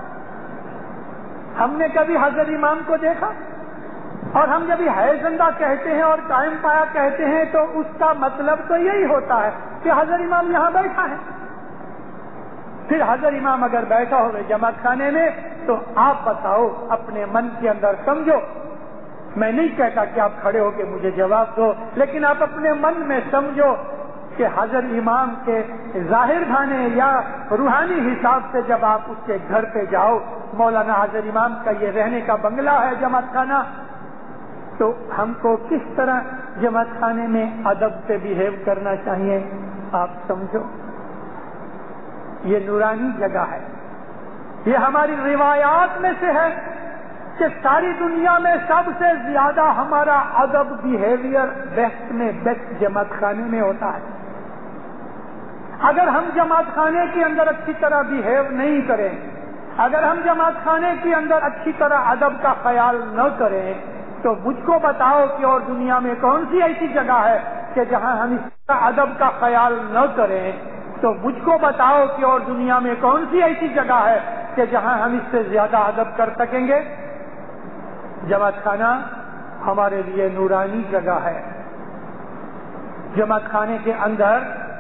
ہم نے کبھی حضرت امام کو دیکھا؟ اور ہم جب ہے زندہ کہتے ہیں اور قائم پایا کہتے ہیں تو اس کا مطلب تو یہی ہوتا ہے کہ حضرت امام یہاں بیٹھا ہے۔ پھر حضرت امام اگر بیٹھا ہوگا جماعت خانے میں تو آپ بتاؤ، اپنے من کے اندر سمجھو، میں نہیں کہتا کہ آپ کھڑے ہو کے مجھے جواب دو، لیکن آپ اپنے من میں سمجھو کہ حضرت امام کے ظاہر خانے یا روحانی حساب سے جب آپ اس کے گھر پہ جاؤ، مولانا حضرت امام کا یہ رہنے کا بنگلہ ہے جماعت خانہ، تو ہم کو کس طرح جماعت خانے میں ادب سے بیہیو کرنا چاہیے آپ سمجھو۔ یہ نورانی جگہ ہے، یہ ہماری روایات میں سے ہے کہ ساری دنیا میں سب سے زیادہ ہمارا ادب بیہیویئر بیسٹ میں بیسٹ جماعت خانے میں ہوتا ہے۔ اگر ہم جماعت خانے کے اندر اچھی طرح بیہیو نہیں کریں، اگر ہم جماعت خانے کے اندر اچھی طرح ادب کا خیال نہ کریں تو مجھ کو بتاؤ کہ اور دنیا میں کون سی ایسی جگہ ہے کہ جہاں ہم اس طرح ادب کا خیال نہ کریں، تو مجھ کو بتاؤ کہ اور دنیا میں کون سی ایسی جگہ ہے کہ جہاں ہم اس سے زیادہ ادب کر سکیں گے۔ جماعت خانہ ہمارے لیے نورانی جگہ ہے۔ جماعت خانے کے اندر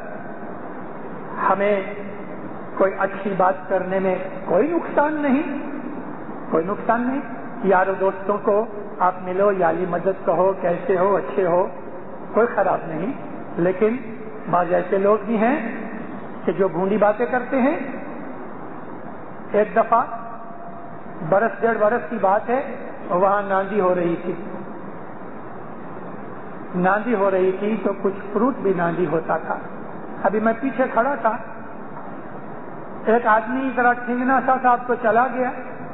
ہمیں کوئی اچھی بات کرنے میں کوئی نقصان نہیں، کوئی نقصان نہیں۔ یارو دوستوں کو آپ ملو، یالی مدد کہو، کیسے ہو، اچھے ہو، کوئی خراب نہیں، لیکن بعض ایسے لوگ بھی ہیں کہ جو بھونڈی باتیں کرتے ہیں۔ ایک دفعہ برس 1.5 برس کی بات ہے، وہاں ناندی ہو رہی تھی تو کچھ فروٹ بھی ناندی ہوتا تھا۔ ابھی میں پیچھے کھڑا تھا، ایک آدمی ذرا ٹھنگنا سا صاحب تو چلا گیا،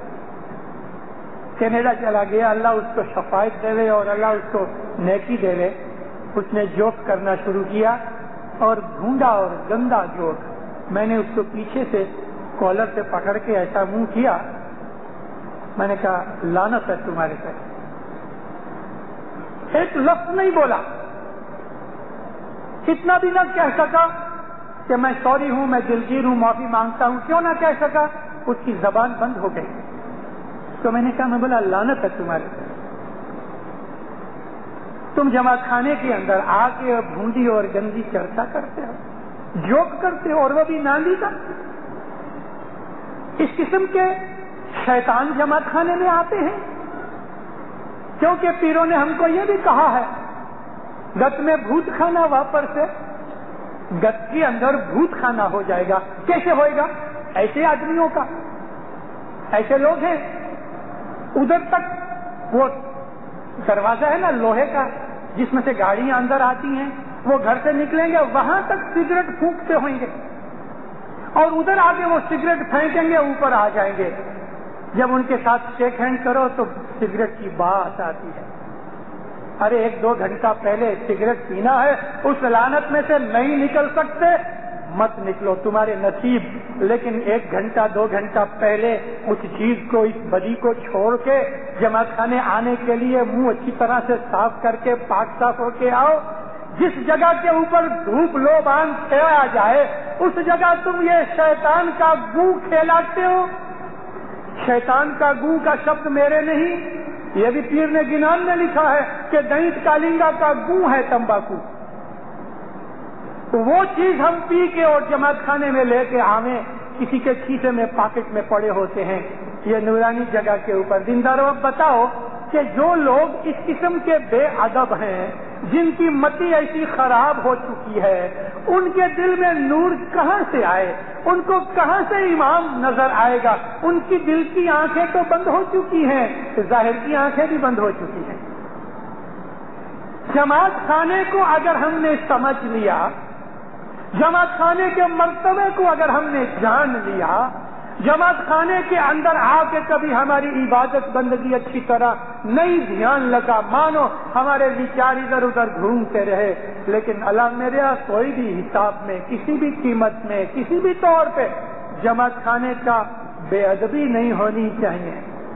کینیڈا چلا گیا، اللہ اس کو شفاعت دے اور اللہ اس کو نیکی دے۔ اس نے جوک کرنا شروع کیا اور ڈھونڈا اور گندا جوک۔ میں نے اس کو پیچھے سے کالر سے پکڑ کے ایسا منہ کیا، میں نے کہا لعنت ہے تمہارے پہ۔ ایک لفظ نہیں بولا، اتنا بھی نہ کہہ سکا کہ میں سوری ہوں، میں دلگیر ہوں، معافی مانگتا ہوں، کیوں نہ کہہ سکا، اس کی زبان بند ہو گئی۔ تو میں نے کہا، میں بولا لعنت ہے تمہارے پہ، تم جماعت خانے کے اندر آ کے بھونڈی اور گندی چرچا کرتے ہو، جوک کرتے ہو، اور وہ بھی ناندی کا۔ اس قسم کے شیطان جماعت خانے میں آتے ہیں، کیونکہ پیروں نے ہم کو یہ بھی کہا ہے، گت میں بھوت خانہ واپر سے گت کے اندر بھوت خانہ ہو جائے گا۔ کیسے ہوئے گا؟ ایسے آدمیوں کا، ایسے لوگ ہیں، ادھر تک وہ دروازہ ہے نا لوہے کا جس میں سے گاڑیاں اندر آتی ہیں، وہ گھر سے نکلیں گے وہاں تک سگریٹ پھونکتے ہوئیں گے، اور ادھر آگے وہ سگریٹ پھینکیں گے، اوپر آ جائیں گے۔ جب ان کے ساتھ شیک ہینڈ کرو تو سگریٹ کی بات آتی ہے، ارے 1-2 گھنٹہ پہلے سگریٹ پینا ہے، اس لعنت میں سے نہیں نکل سکتے، مت نکلو، تمہارے نصیب، لیکن 1 گھنٹہ 2 گھنٹہ پہلے اس چیز کو، اس بدی کو چھوڑ کے جماعت خانے آنے کے لیے منہ اچھی طرح سے صاف کر کے پاک صاف ہو کے آؤ۔ جس جگہ کے اوپر دھوپ لو بان کھیلا جائے اس جگہ تم یہ شیطان کا گو کھیلاتے ہو۔ شیطان کا گو کا شبد میرے نہیں، یہ بھی پیر نے گنان میں لکھا ہے کہ دینت کالنگا کا گو ہے تمباکو۔ وہ چیز ہم پی کے اور جماعت خانے میں لے کے آویں، کسی کے کھیسے میں پاکٹ میں پڑے ہوتے ہیں۔ یہ نورانی جگہ کے اوپر دینداروں اب بتاؤ کہ جو لوگ اس قسم کے بے ادب ہیں، جن کی متی ایسی خراب ہو چکی ہے، ان کے دل میں نور کہاں سے آئے؟ ان کو کہاں سے امام نظر آئے گا؟ ان کی دل کی آنکھیں تو بند ہو چکی ہیں، ظاہر کی آنکھیں بھی بند ہو چکی ہیں۔ جماعت خانے کو اگر ہم نے سمجھ لیا، جماعت خانے کے مرتبے کو اگر ہم نے جان لیا، جماعت خانے کے اندر آ کے کبھی ہماری عبادت بندگی اچھی طرح نہیں دھیان لگا، مانو ہمارے وچار ادھر ادھر گھومتے رہے، لیکن اللہ میرے یہاں کوئی بھی حساب میں، کسی بھی قیمت میں، کسی بھی طور پہ جماعت خانے کا بے ادبی نہیں ہونی چاہیے۔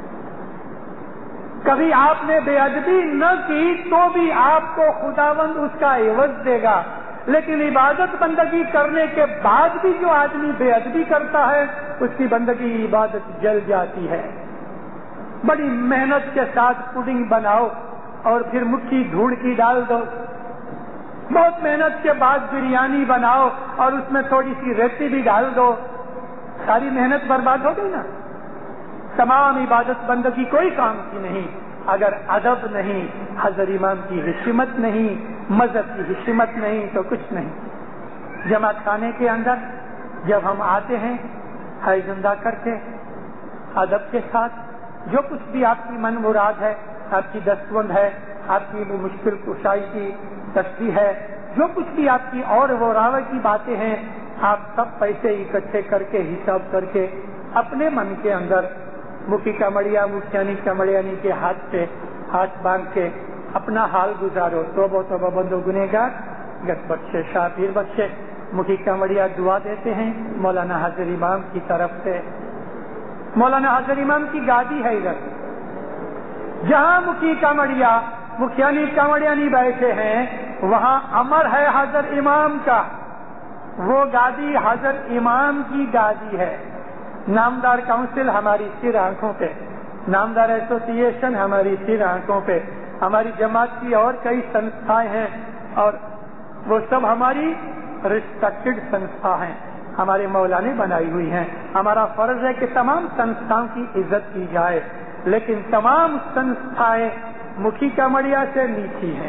کبھی آپ نے بے ادبی نہ کی تو بھی آپ کو خداوند اس کا عوض دے گا، لیکن عبادت بندگی کرنے کے بعد بھی جو آدمی بے ادبی کرتا ہے اس کی بندگی عبادت جل جاتی ہے۔ بڑی محنت کے ساتھ پڈنگ بناؤ اور پھر مٹھی دھوڑ کی ڈال دو، بہت محنت کے بعد بریانی بناؤ اور اس میں تھوڑی سی ریتی بھی ڈال دو، ساری محنت برباد ہو گئی نا۔ تمام عبادت بندگی کوئی کام کی نہیں اگر ادب نہیں، حضرت امام کی حشمت نہیں، مذہب کی حشمت نہیں تو کچھ نہیں۔ جماعت خانے کے اندر جب ہم آتے ہیں ہے زندہ کر کے ادب کے ساتھ، جو کچھ بھی آپ کی من مراد ہے، آپ کی دستبند ہے، آپ کی مشکل کشائی کی تسبیح ہے، جو کچھ بھی آپ کی اور وہ راوے کی باتیں ہیں، آپ سب پیسے اکٹھے کر کے حساب کر کے اپنے من کے اندر مکھی کمڑیا مکھیانی کمڑیانی کے ہاتھ سے ہاتھ باندھ کے اپنا حال گزارو۔ توبہ توبہ بندو گنہگار گت بخشے شاہ پیر بخشے۔ مکھی کمڑیا دعا دیتے ہیں مولانا حضرت امام کی طرف سے۔ مولانا حضرت امام کی گادی ہے ادھر، جہاں مکھی کمڑیا مکھیانی کمڑیانی بیٹھے ہیں وہاں امر ہے حضرت امام کا، وہ گادی حضرت امام کی گادی ہے۔ نامدار کونسل ہماری سر آنکھوں پہ، نامدار ایسوسی ایشن ہماری سر آنکھوں پہ، ہماری جماعت کی اور کئی سنستھائیں ہیں اور وہ سب ہماری ریسپیکٹڈ سنستھا ہیں، ہمارے مولا نے بنائی ہوئی ہیں۔ ہمارا فرض ہے کہ تمام سنستھاؤں کی عزت کی جائے، لیکن تمام سنستھائیں مکھی کمڑیا سے نیچی ہیں۔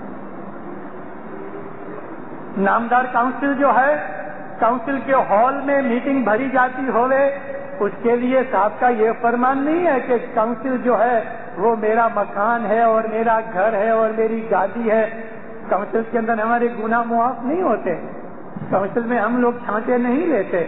نامدار کونسل جو ہے، کونسل کے ہال میں میٹنگ بھری جاتی ہوئے، اس کے لیے صاحب کا یہ فرمان نہیں ہے کہ کونسل جو ہے وہ میرا مکان ہے اور میرا گھر ہے اور میری گادی ہے۔ کونسل کے اندر ہمارے گناہ معاف نہیں ہوتے، کونسل میں ہم لوگ چھانٹے نہیں لیتے،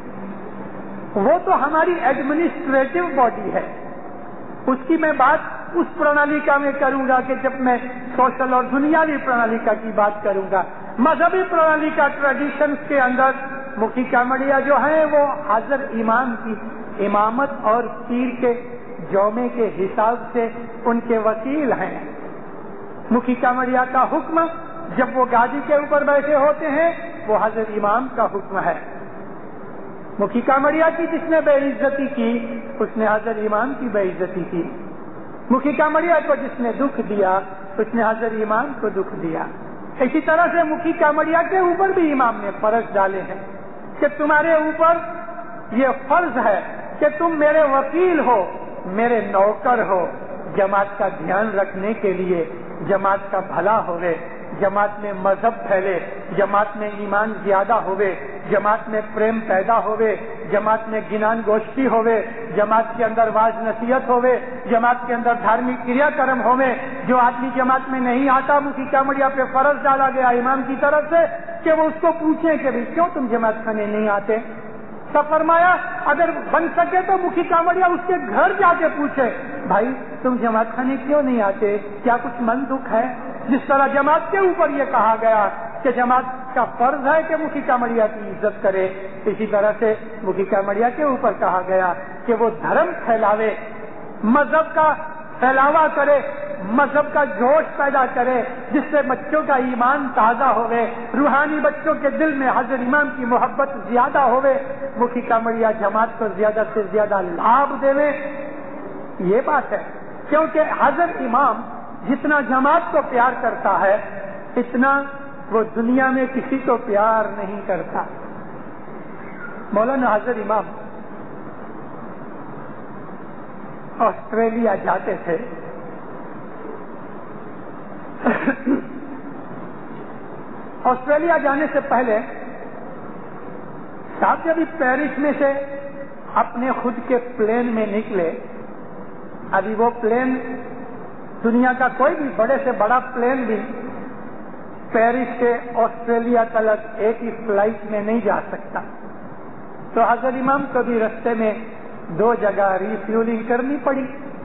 وہ تو ہماری ایڈمنسٹریٹو باڈی ہے۔ اس کی میں بات اس پرنالیکا میں کروں گا کہ جب میں سوشل اور دنیاوی پرنالیکا کی بات کروں گا۔ مذہبی پرنالیکا ٹریڈیشنز کے اندر مکھی کمڑیا جو ہیں وہ حضرت امام کی امامت اور پیر کے جومے کے حساب سے ان کے وکیل ہیں۔ مکھی کمڑیا کا حکم جب وہ گادی کے اوپر بیٹھے ہوتے ہیں وہ حضرت امام کا حکم ہے۔ مکھی کمڑیا کی جس نے بے عزتی کی اس نے حضرت امام کی بے عزتی کی، مکھی کمڑیا کو جس نے دکھ دیا اس نے حضرت امام کو دکھ دیا۔ اسی طرح سے مکھی کمڑیا کے اوپر بھی امام نے فرض ڈالے ہیں کہ تمہارے اوپر یہ فرض ہے کہ تم میرے وکیل ہو، میرے نوکر ہو، جماعت کا دھیان رکھنے کے لیے، جماعت کا بھلا ہوئے، جماعت میں مذہب پھیلے، جماعت میں ایمان زیادہ ہوئے، جماعت میں پریم پیدا ہوئے، جماعت میں گنان گوشتی ہوئے، جماعت کے اندر واز نصیحت ہوئے، جماعت کے اندر دھارمک کریا کرم ہوئے۔ جو آدمی جماعت میں نہیں آتا مکھی کمڑیا پہ فرض ڈالا گیا امام کی طرف سے کہ وہ اس کو پوچھیں کہ بھائی کیوں تم جماعت خانے نہیں آتے؟ سب فرمایا اگر بن سکے تو مکھی کمڑیا اس کے گھر جا کے پوچھے بھائی تم جماعت خانے کیوں نہیں آتے، کیا کچھ من دکھ ہے؟ جس طرح جماعت کے اوپر یہ کہا گیا کہ جماعت کا فرض ہے کہ مکھی کمڑیا کی عزت کرے، اسی طرح سے مکھی کمڑیا کے اوپر کہا گیا کہ وہ دھرم پھیلاوے، مذہب کا پھیلاوا کرے، مذہب کا جوش پیدا کرے جس سے بچوں کا ایمان تازہ ہوئے، روحانی بچوں کے دل میں حضرت امام کی محبت زیادہ ہوئے، مکھی کمڑیا جماعت کو زیادہ سے زیادہ لابھ دے۔ یہ بات ہے کیونکہ حضرت امام جتنا جماعت کو پیار کرتا ہے اتنا وہ دنیا میں کسی کو پیار نہیں کرتا۔ مولانا حضرت امام آسٹریلیا جاتے تھے آسٹریلیا جانے سے پہلے صاحب جب پیرس میں سے اپنے خود کے پلین میں نکلے، ابھی وہ پلین دنیا کا کوئی بھی بڑے سے بڑا پلین بھی پیرس سے آسٹریلیا تک ایک ہی فلائٹ میں نہیں جا سکتا، تو حضرت امام کو بھی رستے میں 2 جگہ ریفیولنگ کرنی پڑی۔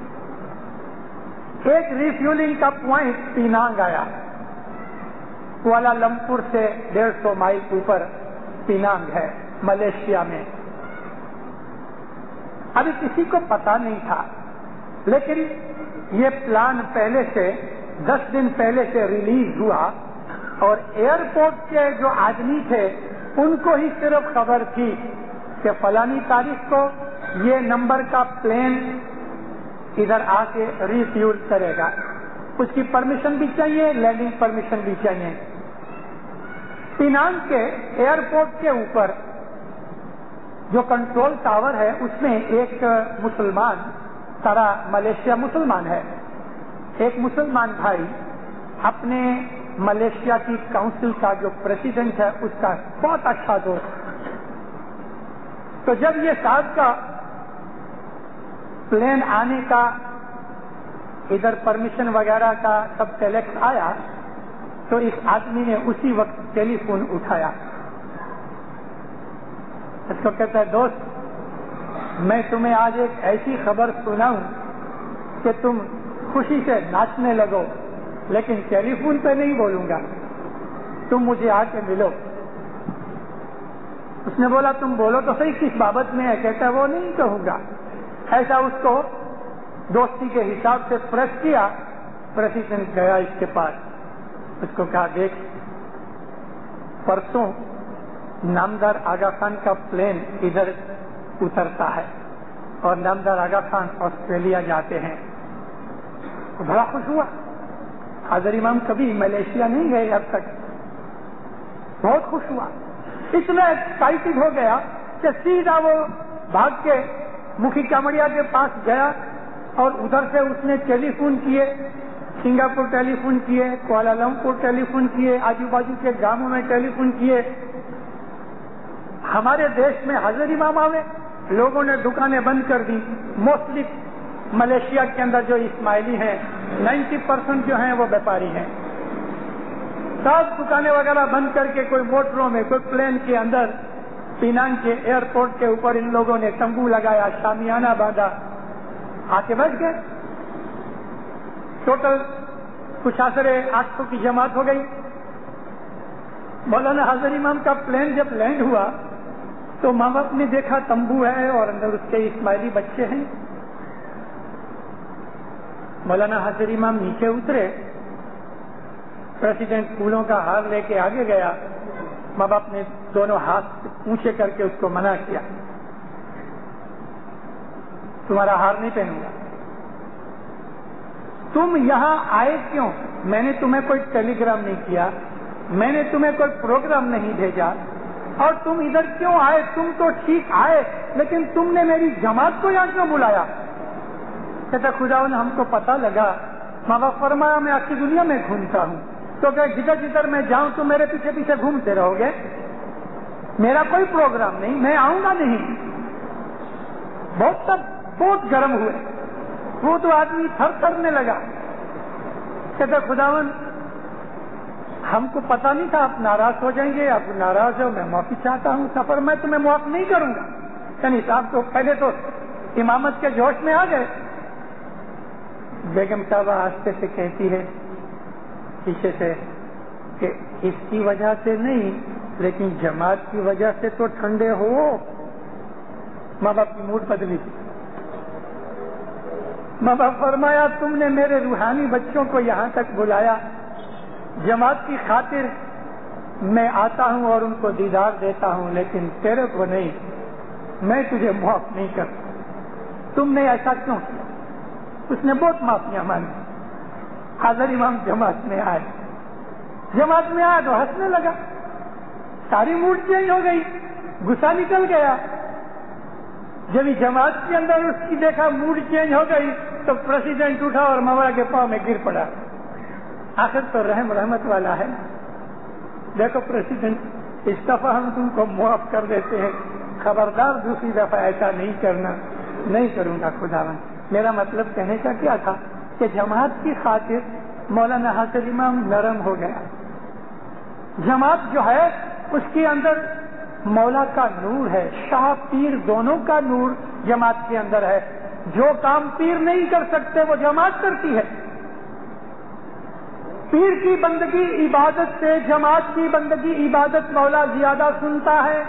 ایک ریفیولنگ کا پوائنٹ پینانگ آیا، کوالالمپور سے 150 مائل اوپر پینانگ ہے ملیشیا میں۔ ابھی کسی کو پتا نہیں تھا، لیکن یہ پلان پہلے سے 10 دن پہلے سے ریلیز ہوا، اور ایئرپورٹ کے جو آدمی تھے ان کو ہی صرف خبر تھی کہ فلانی تاریخ کو یہ نمبر کا پلین ادھر آ کے ریفیول کرے گا، اس کی پرمیشن بھی چاہیے، لینڈنگ پرمیشن بھی چاہیے۔ پینانگ کے ایئرپورٹ کے اوپر جو کنٹرول ٹاور ہے اس میں ایک مسلمان، سارا ملیشیا مسلمان ہے، ایک مسلمان بھائی اپنے ملیشیا کی کاؤنسل کا جو پریزیڈنٹ ہے اس کا بہت اچھا دوست۔ تو جب یہ صاحب کا پلین آنے کا ادھر پرمیشن وغیرہ کا سب سلیکٹ آیا، تو اس آدمی نے اسی وقت ٹیلی فون اٹھایا، اس کو کہتا ہے دوست میں تمہیں آج ایک ایسی خبر سناؤں کہ تم خوشی سے ناچنے لگو، لیکن ٹیلی فون پہ نہیں بولوں گا، تم مجھے آ کے ملو۔ اس نے بولا تم بولو تو صحیح کس بابت میں ہے؟ کہتا ہے وہ نہیں کہوں گا۔ ایسا اس کو دوستی کے حساب سے پریس کیا، پریزیڈنٹ گیا اس کے پاس، اس کو کہا دیکھ پرسوں نامدار آغا خان کا پلین ادھر اترتا ہے اور نامدار آغا خان آسٹریلیا جاتے ہیں۔ تو بڑا خوش ہوا، حضرت امام کبھی ملیشیا نہیں گئے اب تک، بہت خوش ہوا، اتنا ایکسائٹڈ ہو گیا کہ سیدھا وہ بھاگ کے مکھی کامڑیا کے پاس گیا، اور ادھر سے اس نے ٹیلی فون کیے، سنگاپور ٹیلی فون کیے، کوالالمپور ٹیلی فون کیے، آجو باجو کے گاؤں میں ٹیلی فون کیے۔ ہمارے دیش میں حضرت امام آوے، لوگوں نے دکانیں بند کر دی، موسٹلی ملیشیا کے اندر جو اسماعیلی ہیں 90% جو ہیں وہ بیپاری ہیں، سب دکانیں وغیرہ بند کر کے کوئی موٹروں میں کوئی پلین کے اندر پینانگ کے ایئرپورٹ کے اوپر ان لوگوں نے تمبو لگایا، شامیانہ باندھا، آ کے بیٹھ گئے۔ ٹوٹل کچھ آسرے 800 کی جماعت ہو گئی۔ مولانا حضرت امام کا پلین جب لینڈ ہوا تو ماں باپ نے دیکھا تمبو ہے اور اندر اس کے اسماعیلی بچے ہیں۔ مولانا حضرت امام نیچے اترے، پریزیڈنٹ پھولوں کا ہار لے کے آگے گیا، ماں باپ نے دونوں ہاتھ اونچے کر کے اس کو منع کیا، تمہارا ہار نہیں پہنوں گا۔ تم یہاں آئے کیوں؟ میں نے تمہیں کوئی ٹیلی گرام نہیں کیا، میں نے تمہیں کوئی پروگرام نہیں بھیجا، اور تم ادھر کیوں آئے؟ تم تو ٹھیک آئے، لیکن تم نے میری جماعت کو یہاں کیوں بلایا؟ کہتا خداوند ہم کو پتا لگا، ماں باپ فرمایا میں آخری دنیا میں گھومتا ہوں، تو کہ جدھر جدھر میں جاؤں تو میرے پیچھے پیچھے گھومتے رہو گے، میرا کوئی پروگرام نہیں، میں آؤں گا نہیں۔ بہت گرم ہوئے، وہ تو آدمی تھر تھرنے لگا، کہتا خداوند ہم کو پتا نہیں تھا آپ ناراض ہو جائیں گے، آپ ناراض ہو، میں معافی چاہتا ہوں، سفر میں تمہیں معاف نہیں کروں گا۔ یعنی صاحب تو پہلے تو امامت کے جوش میں آ گئے۔ بیگم صاحبہ آہستہ سے کہتی ہے پیچھے سے کہ اس کی وجہ سے نہیں، لیکن جماعت کی وجہ سے تو ٹھنڈے ہو۔ ماں باپ کی موڈ بدلی، ماں باپ فرمایا تم نے میرے روحانی بچوں کو یہاں تک بلایا، جماعت کی خاطر میں آتا ہوں اور ان کو دیدار دیتا ہوں، لیکن تیرے کو نہیں، میں تجھے معاف نہیں کرتا، تم نے ایسا کیوں کیا؟ اس نے بہت معافیاں مانگی۔ حضرت امام جماعت میں آئے تو ہنسنے لگا، ساری موڈ چینج ہو گئی، غصہ نکل گیا۔ جب جماعت کے اندر اس کی دیکھا موڈ چینج ہو گئی تو پریزیڈنٹ اٹھا اور مولا کے پاؤں میں گر پڑا، آخر تو رحم رحمت والا ہے. دیکھو پریزیڈنٹ، اس دفعہ ہم تم کو معاف کر دیتے ہیں، خبردار دوسری دفعہ ایسا نہیں کرنا. نہیں کروں گا خداوند. میرا مطلب کہنے کا کیا تھا کہ جماعت کی خاطر مولانا حاضر امام نرم ہو گیا. جماعت جو ہے اس کے اندر مولا کا نور ہے، شاہ پیر دونوں کا نور جماعت کے اندر ہے. جو کام پیر نہیں کر سکتے وہ جماعت کرتی ہے. پیر کی بندگی عبادت سے جماعت کی بندگی عبادت مولا زیادہ سنتا ہے.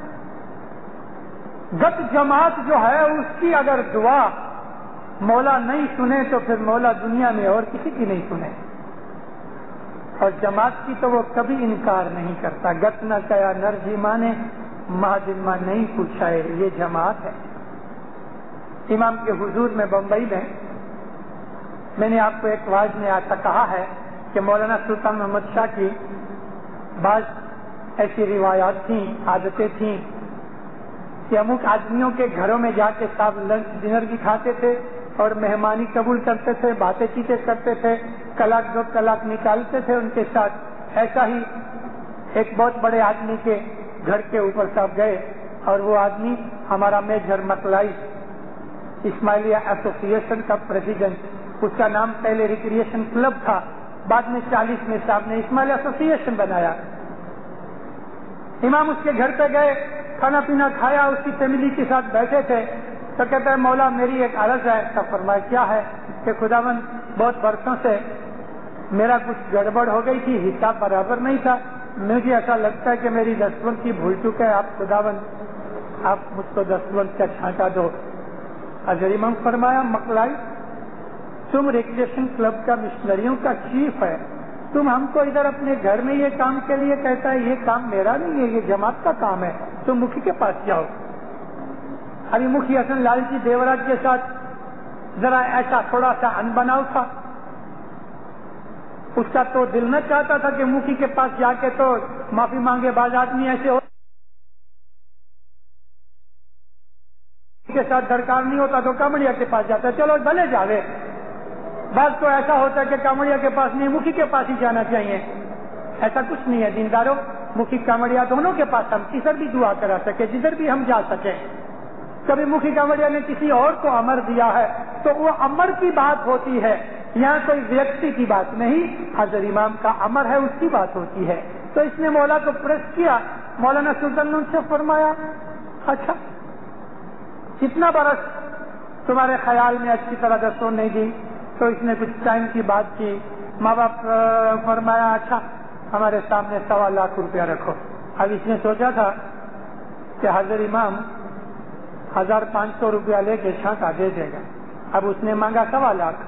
گت جماعت جو ہے اس کی اگر دعا مولا نہیں سنے تو پھر مولا دنیا میں اور کسی کی نہیں سنے. اور جماعت کی تو وہ کبھی انکار نہیں کرتا. گت نہ کیا نر جی مانے مہاجما نہیں پوچھائے، یہ جماعت ہے. امام کے حضور میں بمبئی میں نے آپ کو ایک واعظ میں آتا کہا ہے کہ مولانا سلطان محمد شاہ کی بعض ایسی روایات تھیں، عادتیں تھیں کہ امک آدمیوں کے گھروں میں جا کے صاحب لنچ ڈنر بھی کھاتے تھے اور مہمانی قبول کرتے تھے، باتیں چیتیں کرتے تھے، کلاک 2 کلاک نکالتے تھے ان کے ساتھ. ایسا ہی ایک بہت بڑے آدمی کے گھر کے اوپر صاحب گئے اور وہ آدمی ہمارا میجر مکلائی اسماعیلیہ ایسوسیشن کا پریزیڈنٹ، اس کا نام پہلے ریکریشن کلب تھا، بعد میں 40 میں صاحب نے اسماعیلیہ ایسوسیشن بنایا. امام اس کے گھر پہ گئے، کھانا پینا کھایا، اس کی فیملی کے ساتھ بیٹھے تھے تو کہتے ہیں مولا میری ایک عرض ہے. تو فرمایا کیا ہے؟ کہ خداوند بہت برسوں سے میرا کچھ گڑبڑ ہو گئی تھی، حساب برابر نہیں تھا، مجھے ایسا لگتا ہے کہ میری دستبند کی بھول چکا ہے. آپ خداوند آپ مجھ کو دستبند کا چھانٹا دو. حضرت امام فرمایا مکلائی تم ریکریشن کلب کا مشنریوں کا چیف ہے، تم ہم کو ادھر اپنے گھر میں یہ کام کے لیے کہتا ہے، یہ کام میرا نہیں ہے، یہ جماعت کا کام ہے، تم مکھی کے پاس جاؤ. ابھی مکھی حسن لال جی دیوراج کے ساتھ ذرا ایسا تھوڑا سا انبناؤ تھا. اس کا تو دل نہ چاہتا تھا کہ مکھی کے پاس جا کے تو معافی مانگے. بعض آدمی ایسے ہو کے ساتھ درکار نہیں ہوتا تو کامڑیا کے پاس جاتا ہے، چلو بھلے جاوے. بعض تو ایسا ہوتا ہے کہ کامڑیا کے پاس نہیں، مکھی کے پاس ہی جانا چاہیے. ایسا کچھ نہیں ہے دینداروں، مکھی کامڑیا دونوں کے پاس ہم کدھر بھی دعا کرا سکے، جدھر بھی ہم جا سکے. کبھی مکھی کامڑیا نے کسی اور کو امر دیا ہے تو وہ امر کی بات ہوتی ہے، یہاں کوئی ویکتی کی بات نہیں، حضرت امام کا امر ہے اس کی بات ہوتی ہے. تو اس نے مولا کو پریس کیا. مولانا سلطان سے فرمایا اچھا کتنا برس تمہارے خیال میں اچھی طرح دستور نہیں دی؟ تو اس نے کچھ ٹائم کی بات کی. ماں باپ فرمایا اچھا ہمارے سامنے 1.25 لاکھ روپیہ رکھو. اب اس نے سوچا تھا کہ حضرت امام 1500 روپیہ لے کے چھانٹا دے دے گا. اب اس نے مانگا 1.25 لاکھ،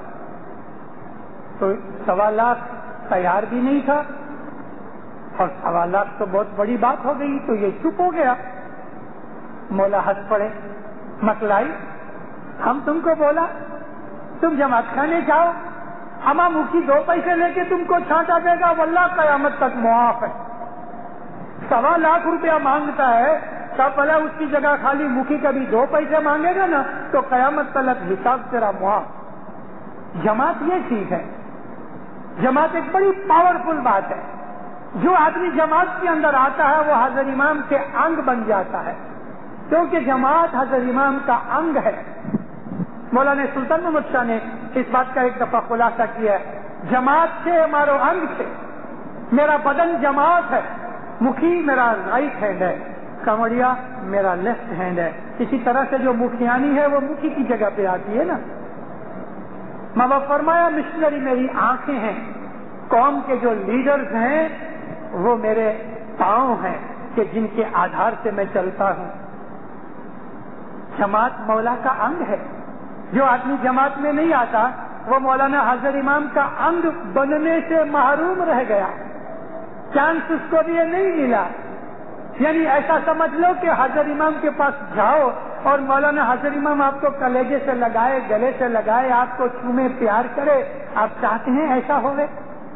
تو 1.25 لاکھ تیار بھی نہیں تھا اور 1.25 لاکھ تو بہت بڑی بات ہو گئی. تو یہ چپ ہو گیا. مولا ہنس پڑے، مکلائی ہم تم کو بولا تم جماعت خانے جاؤ، اما مکھی 2 پیسے لے کے تم کو چھانٹا دے گا، واللہ قیامت تک معاف ہے. 1.25 لاکھ روپیہ مانگتا ہے، تب بھلا اس کی جگہ خالی مکھی کبھی 2 پیسے مانگے گا نا تو قیامت تک حساب تیرا معاف. جماعت یہ چیز ہے، جماعت ایک بڑی پاورفل بات ہے. جو آدمی جماعت کے اندر آتا ہے وہ حضرت امام کے انگ بن جاتا ہے، کیونکہ جماعت حضرت امام کا انگ ہے. مولانا سلطان محمد شاہ نے اس بات کا ایک دفعہ خلاصہ کیا ہے، جماعت سے ہمارا انگ سے، میرا بدن جماعت ہے، مکھی میرا رائٹ ہینڈ ہے، کمڑیا میرا لیفٹ ہینڈ ہے. اسی طرح سے جو مکھیانی ہے وہ مکھی کی جگہ پہ آتی ہے نا. ماں باپ فرمایا مشنری میری آنکھیں ہیں، قوم کے جو لیڈرز ہیں وہ میرے پاؤں ہیں کہ جن کے آدھار سے میں چلتا ہوں. جماعت مولا کا انگ ہے. جو آدمی جماعت میں نہیں آتا وہ مولانا حضرت امام کا انگ بننے سے محروم رہ گیا، چانس اس کو بھی نہیں ملا. یعنی ایسا سمجھ لو کہ حضرت امام کے پاس جاؤ اور مولانا حضرت امام آپ کو کلیجے سے لگائے، گلے سے لگائے، آپ کو چومے، پیار کرے. آپ چاہتے ہیں ایسا ہوئے؟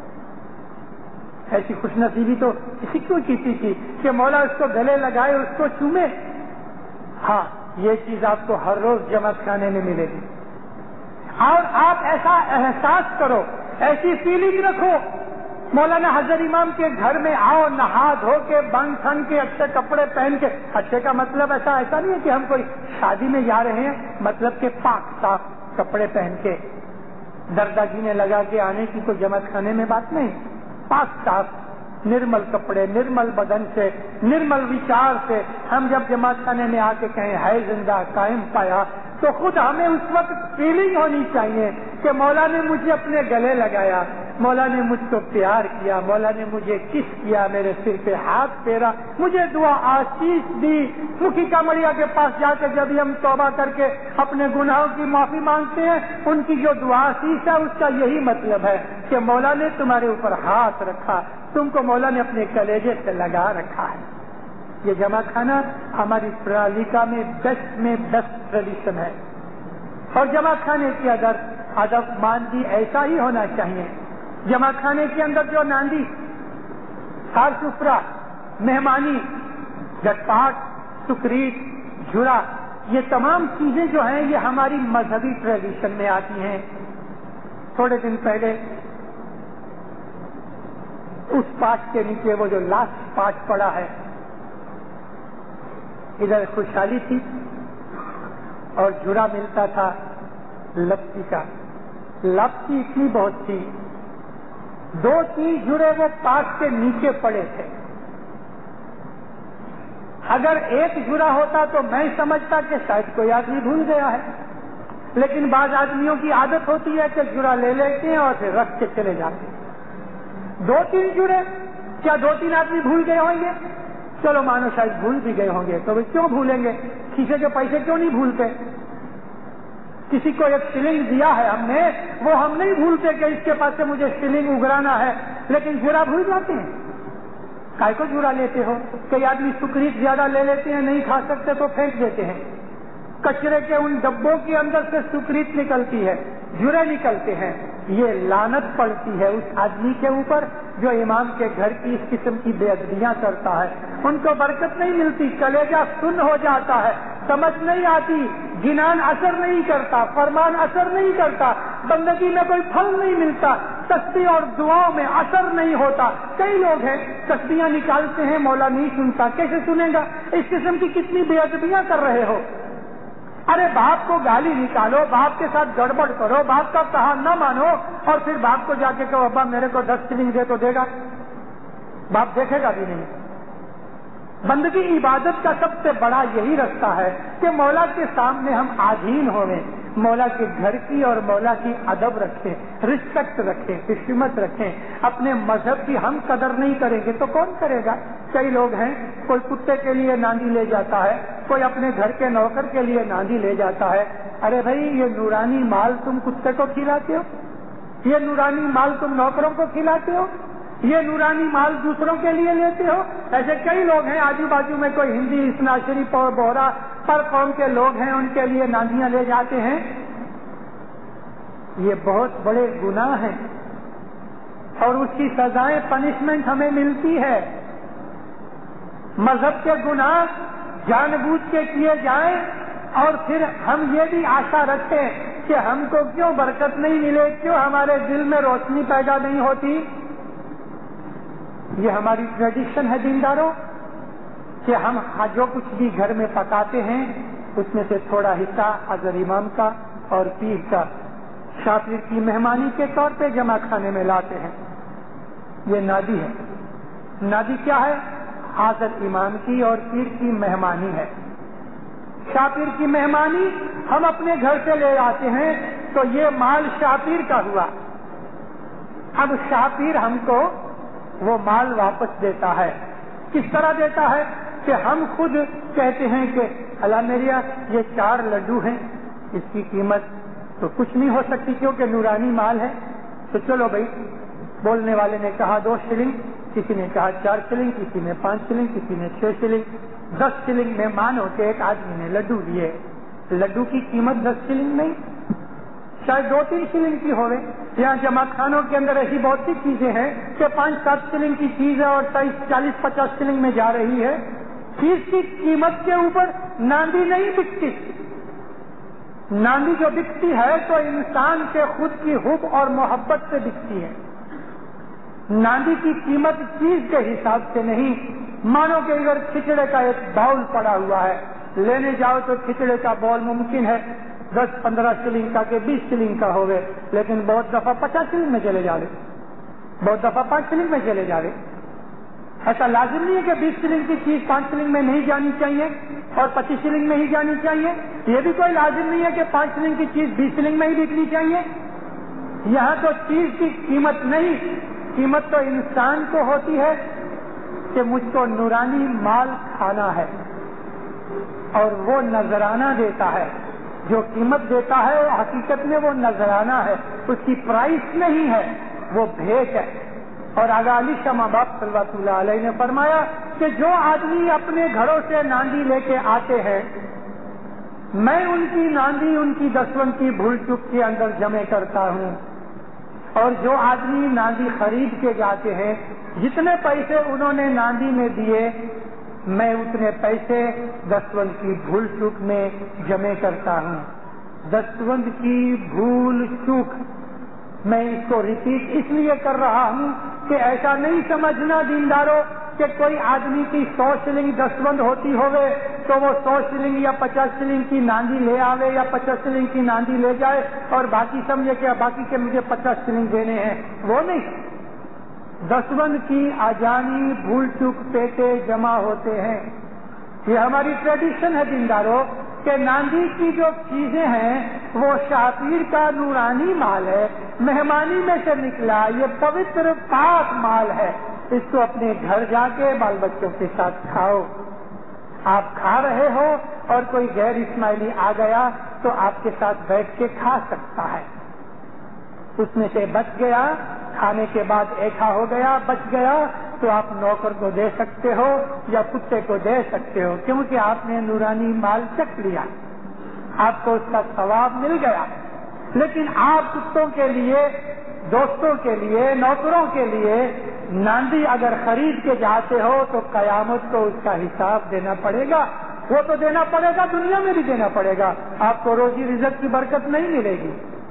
ایسی خوش نصیبی تو کسی کو کسی کی کہ مولا اس کو گلے لگائے، اس کو چومے. ہاں یہ چیز آپ کو ہر روز جماعت خانے میں ملے گی. اور آپ ایسا احساس کرو ایسی فیلنگ رکھو. مولانا حضرت امام کے گھر میں آؤ, نہا دھو کے, بن ٹھن کے, اچھے کپڑے پہن کے. اچھے کا مطلب ایسا نہیں ہے کہ ہم کوئی شادی میں جا رہے ہیں, مطلب کہ پاک صاف کپڑے پہن کے, دردہ گینے لگا کے آنے کی کوئی جماعت خانے میں بات نہیں. پاک صاف نرمل کپڑے, نرمل بدن سے, نرمل وچار سے ہم جب جماعت خانے میں آ کے کہیں ہے زندہ قائم پایا, تو خود ہمیں اس وقت فیلنگ ہونی چاہیے کہ مولا نے مجھے اپنے گلے لگایا, مولا نے مجھ کو پیار کیا, مولا نے مجھے کس کیا, میرے سر پہ ہاتھ پھیرا, مجھے دعا آشیش دی. مکھی کامڑیا کے پاس جا کے جب ہم توبہ کر کے اپنے گناہوں کی معافی مانگتے ہیں, ان کی جو دعا آشیش ہے اس کا یہی مطلب ہے کہ مولا نے تمہارے اوپر ہاتھ رکھا, تم کو مولا نے اپنے کلیجے سے لگا رکھا ہے. یہ جمع خانہ ہماری پرنالیکا میں بیسٹ ٹریڈیشن ہے. اور جمع خانے کے اندر ادب ماندی ایسا ہی ہونا چاہیے. جمع خانے کے اندر جو ناندی, صاف ستھرا, مہمانی, جٹپاٹ, سکریت, جھرا, یہ تمام چیزیں جو ہیں یہ ہماری مذہبی ٹریڈیشن میں آتی ہیں. تھوڑے دن پہلے اس پاٹ کے نیچے وہ جو لاسٹ پاٹ پڑا ہے, ادھر خوشحالی تھی اور جھرا ملتا تھا لپسی کا. لپسی اتنی بہت تھی, 2-3 جھرے وہ پاٹ کے نیچے پڑے تھے. اگر ایک جھرا ہوتا تو میں سمجھتا کہ شاید کوئی آدمی بھول گیا ہے, لیکن بعض آدمیوں کی عادت ہوتی ہے کہ جھرا لے لیتے ہیں اور پھر رکھ کے چلے جاتے ہیں. 2-3 جھرے, کیا 2-3 آدمی بھول گئے ہوں گے؟ چلو مانو شاید بھول بھی گئے ہوں گے, تو وہ کیوں بھولیں گے؟ کسی کے پیسے کیوں نہیں بھولتے؟ کسی کو 1 شلنگ دیا ہے ہم نے, وہ ہم نہیں بھولتے کہ اس کے پاس سے مجھے شلنگ اگرانا ہے, لیکن جھرا بھول جاتے ہیں. کائے کو جھرا لیتے ہو؟ کئی آدمی سکریت زیادہ لے لیتے ہیں, نہیں کھا سکتے تو پھینک دیتے ہیں. کچرے کے ان ڈبوں کے اندر سے سکریت نکلتی ہے, جھرے نکلتے ہیں. یہ لعنت پڑتی ہے اس آدمی کے اوپر جو امام کے گھر کی اس قسم کی بے ادبیاں کرتا ہے. ان کو برکت نہیں ملتی, کلیجہ سن ہو جاتا ہے, سمجھ نہیں آتی, جنان اثر نہیں کرتا, فرمان اثر نہیں کرتا, بندگی میں کوئی پھل نہیں ملتا, تسبیح اور دعاؤں میں اثر نہیں ہوتا. کئی لوگ ہیں تسبیحاں نکالتے ہیں, مولا نہیں سنتا, کیسے سنے گا؟ اس قسم کی کتنی بے ادبیاں کر رہے ہو. ارے باپ کو گالی نکالو, باپ کے ساتھ گڑبڑ کرو, باپ کا کہا نہ مانو, اور پھر باپ کو جا کے کہو ابا میرے کو 10 شلنگ دے, تو دے گا؟ باپ دیکھے گا بھی نہیں. بندگی عبادت کا سب سے بڑا یہی رستہ ہے کہ مولا کے سامنے ہم آدھین ہوئے, مولا کے گھر کی اور مولا کی ادب رکھیں, رسپیکٹ رکھیں, حشمت رکھیں. اپنے مذہب کی ہم قدر نہیں کریں گے تو کون کرے گا؟ کئی لوگ ہیں, کوئی کتے کے لیے ناندی لے جاتا ہے, کوئی اپنے گھر کے نوکر کے لیے ناندی لے جاتا ہے. ارے بھائی یہ نورانی مال تم کتے کو کھلاتے ہو, یہ نورانی مال تم نوکروں کو کھلاتے ہو, یہ نورانی مال دوسروں کے لیے لیتے ہو. ایسے کئی لوگ ہیں آجو بازو میں, کوئی ہندی اسنا شریف اور بوہرا پر قوم کے لوگ ہیں, ان کے لیے ناندیاں لے جاتے ہیں. یہ بہت بڑے گناہ ہیں اور اس کی سزائیں, پنشمنٹ ہمیں ملتی ہے. مذہب کے گناہ جان بوجھ کے کیے جائیں اور پھر ہم یہ بھی آشا رکھیں کہ ہم کو کیوں برکت نہیں ملے, کیوں ہمارے دل میں روشنی پیدا نہیں ہوتی. یہ ہماری ٹریڈیشن ہے دینداروں کہ ہم جو کچھ بھی گھر میں پکاتے ہیں اس میں سے تھوڑا حصہ حضرت امام کا اور پیر کا شاہ پیر کی مہمانی کے طور پہ جمع خانے میں لاتے ہیں. یہ نادی ہے. نادی کیا ہے؟ حضرت امام کی اور پیر کی مہمانی ہے. شاہ پیر کی مہمانی ہم اپنے گھر سے لے آتے ہیں تو یہ مال شاہ پیر کا ہوا. اب شاہ پیر ہم کو وہ مال واپس دیتا ہے. کس طرح دیتا ہے کہ ہم خود کہتے ہیں کہ اللہ میریا یہ 4 لڈو ہیں, اس کی قیمت تو کچھ نہیں ہو سکتی کیونکہ نورانی مال ہے, تو چلو بھائی. بولنے والے نے کہا 2 شلنگ, کسی نے کہا 4 شلنگ, کسی نے 5 شلنگ, کسی نے 6 شلنگ. 10 شلنگ میں مانو کہ ایک آدمی نے لڈو لیے, لڈو کی قیمت 10 شلنگ نہیں, شاید 2-3 شلنگ کی ہوئے. یہاں جمع خانوں کے اندر ایسی بہت سی چیزیں ہیں کہ 5-7 شلنگ کی چیز ہے اور 40-50 شلنگ میں جا رہی ہے. چیز کی قیمت کے اوپر ناندی نہیں بکتی. ناندی جو بکتی ہے تو انسان کے خود کی حب اور محبت سے بکتی ہے. ناندی کی قیمت چیز کے حساب سے نہیں. مانو کہ اگر کھچڑے کا ایک باؤل پڑا ہوا ہے, لینے جاؤ تو کھچڑے کا باؤل ممکن ہے 10-15 شلنگ کا کہ 20 شلنگ کا ہوگے, لیکن بہت دفعہ 50 شلنگ میں چلے جا رہے, بہت دفعہ 5 شلنگ میں چلے جا رہے. ایسا لازم نہیں ہے کہ 20 شلنگ کی چیز 5 شلنگ میں نہیں جانی چاہیے اور 25 شلنگ میں ہی جانی چاہیے. یہ بھی کوئی لازم نہیں ہے کہ 5 شلنگ کی چیز 20 شلنگ میں ہی بکنی چاہیے. یہاں تو چیز کی قیمت نہیں, قیمت تو انسان کو ہوتی ہے کہ مجھ کو نورانی مال کھانا ہے, اور وہ نذرانہ دیتا ہے. جو قیمت دیتا ہے حقیقت میں وہ نذرانہ ہے, اس کی پرائس نہیں ہے, وہ بھیٹ ہے. اور آگے علی شاہ ماں باپ صلی اللہ علیہ نے فرمایا کہ جو آدمی اپنے گھروں سے ناندی لے کے آتے ہیں, میں ان کی ناندی ان کی دسوند کی بھول چک کے اندر جمع کرتا ہوں. اور جو آدمی ناندی خرید کے جاتے ہیں, جتنے پیسے انہوں نے ناندی میں دیے, میں اتنے پیسے دسوند کی بھول چوک میں جمع کرتا ہوں. دسوند کی بھول چوک, میں اس کو ریپیٹ اس لیے کر رہا ہوں کہ ایسا نہیں سمجھنا دینداروں کہ کوئی آدمی کی 100 شلنگ دسوند ہوتی ہوئے تو وہ 100 شلنگ یا 50 شلنگ کی ناندی لے آوے یا 50 شلنگ کی ناندی لے جائے اور باقی سمجھے کہ باقی کے مجھے 50 شلنگ دینے ہیں. وہ نہیں. دسوند کی آجانی بھول چوک پیٹے جمع ہوتے ہیں. یہ ہماری ٹریڈیشن ہے دینداروں کہ ناندی کی جو چیزیں ہیں وہ شاہ پیر کا نورانی مال ہے, مہمانی میں سے نکلا, یہ پوتر پاک مال ہے. اس کو اپنے گھر جا کے بال بچوں کے ساتھ کھاؤ. آپ کھا رہے ہو اور کوئی غیر اسماعیلی آ گیا تو آپ کے ساتھ بیٹھ کے کھا سکتا ہے. اس میں سے بچ گیا, کھانے کے بعد ایکھا ہو گیا, بچ گیا تو آپ نوکر کو دے سکتے ہو یا کتے کو دے سکتے ہو, کیونکہ آپ نے نورانی مال چکھ لیا, آپ کو اس کا ثواب مل گیا. لیکن آپ کتوں کے لیے, دوستوں کے لیے, نوکروں کے لیے ناندی اگر خرید کے جاتے ہو تو قیامت کو اس کا حساب دینا پڑے گا. وہ تو دینا پڑے گا, دنیا میں بھی دینا پڑے گا. آپ کو روزی رزق کی برکت نہیں ملے گی,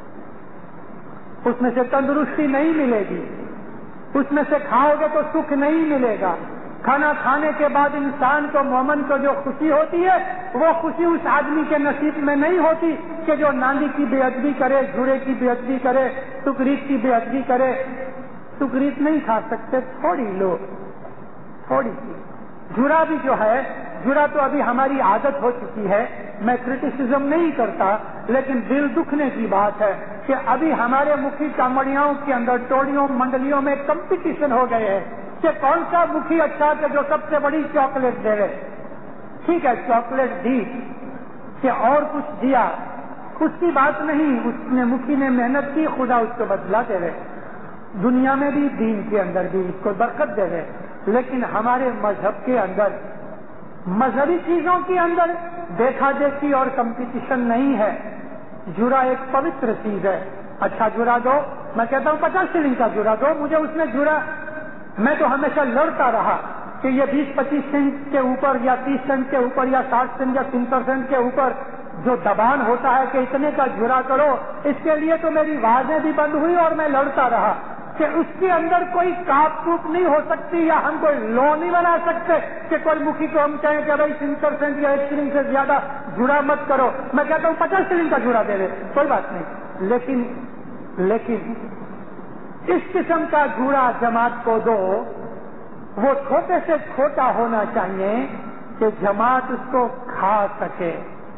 اس میں سے تندرستی نہیں ملے گی, اس میں سے کھاؤ گے تو سکھ نہیں ملے گا. کھانا کھانے کے بعد انسان کو, مومن کو جو خوشی ہوتی ہے وہ خوشی اس آدمی کے نصیب میں نہیں ہوتی کہ جو ناندی کی بے ادبی کرے, جھوڑے کی بے ادبی کرے, سکریت کی بے ادبی کرے. سکریت نہیں کھا سکتے, تھوڑی لو, تھوڑی سی. جھوڑا بھی جو ہے, جھوڑا تو ابھی ہماری عادت ہو چکی ہے. میں کرٹیسزم نہیں کرتا, لیکن دل دکھنے کی بات ہے کہ ابھی ہمارے مکھی کامڑیاؤں کے اندر ٹوڑیوں منڈلیوں میں کمپٹیشن ہو گئے ہیں کہ کون سا مکھی اچھا کہ جو سب سے بڑی چاکلیٹ دے رہے. ٹھیک ہے, چاکلیٹ دی کہ اور کچھ دیا, اس کی بات نہیں. اس نے مکھی نے محنت کی, خدا اس کو بدلا دے رہے. دنیا میں بھی, دین کے اندر بھی اس کو برکت دے رہے. لیکن ہمارے مذہب کے اندر, مذہبی چیزوں کے اندر دیکھا دیکھی اور کمپٹیشن نہیں ہے. جورا ایک پوتر چیز ہے. اچھا جورا دو, میں کہتا ہوں 50 شلنگ کا جورا دو مجھے. اس میں جورا, میں تو ہمیشہ لڑتا رہا کہ یہ 20-25 سینٹ کے اوپر یا 30 سینٹ کے اوپر یا 60 سینٹ یا 70 سینٹ کے اوپر جو دبان ہوتا ہے کہ اتنے کا جورا کرو, اس کے لیے تو میری آوازیں بھی بند ہوئی اور میں لڑتا رہا کہ اس کے اندر کوئی کاپ کوپ نہیں ہو سکتی یا ہم کوئی لو نہیں بنا سکتے کہ کوئی مکھی کو ہم کہیں کہ بھائی 70% یا 1 شلنگ سے زیادہ جڑا مت کرو. میں کہتا ہوں 50 شلنگ کا جڑا دے دے, کوئی بات نہیں. لیکن اس قسم کا جھوڑا جماعت کو دو, وہ چھوٹے سے چھوٹا ہونا چاہیے کہ جماعت اس کو کھا سکے.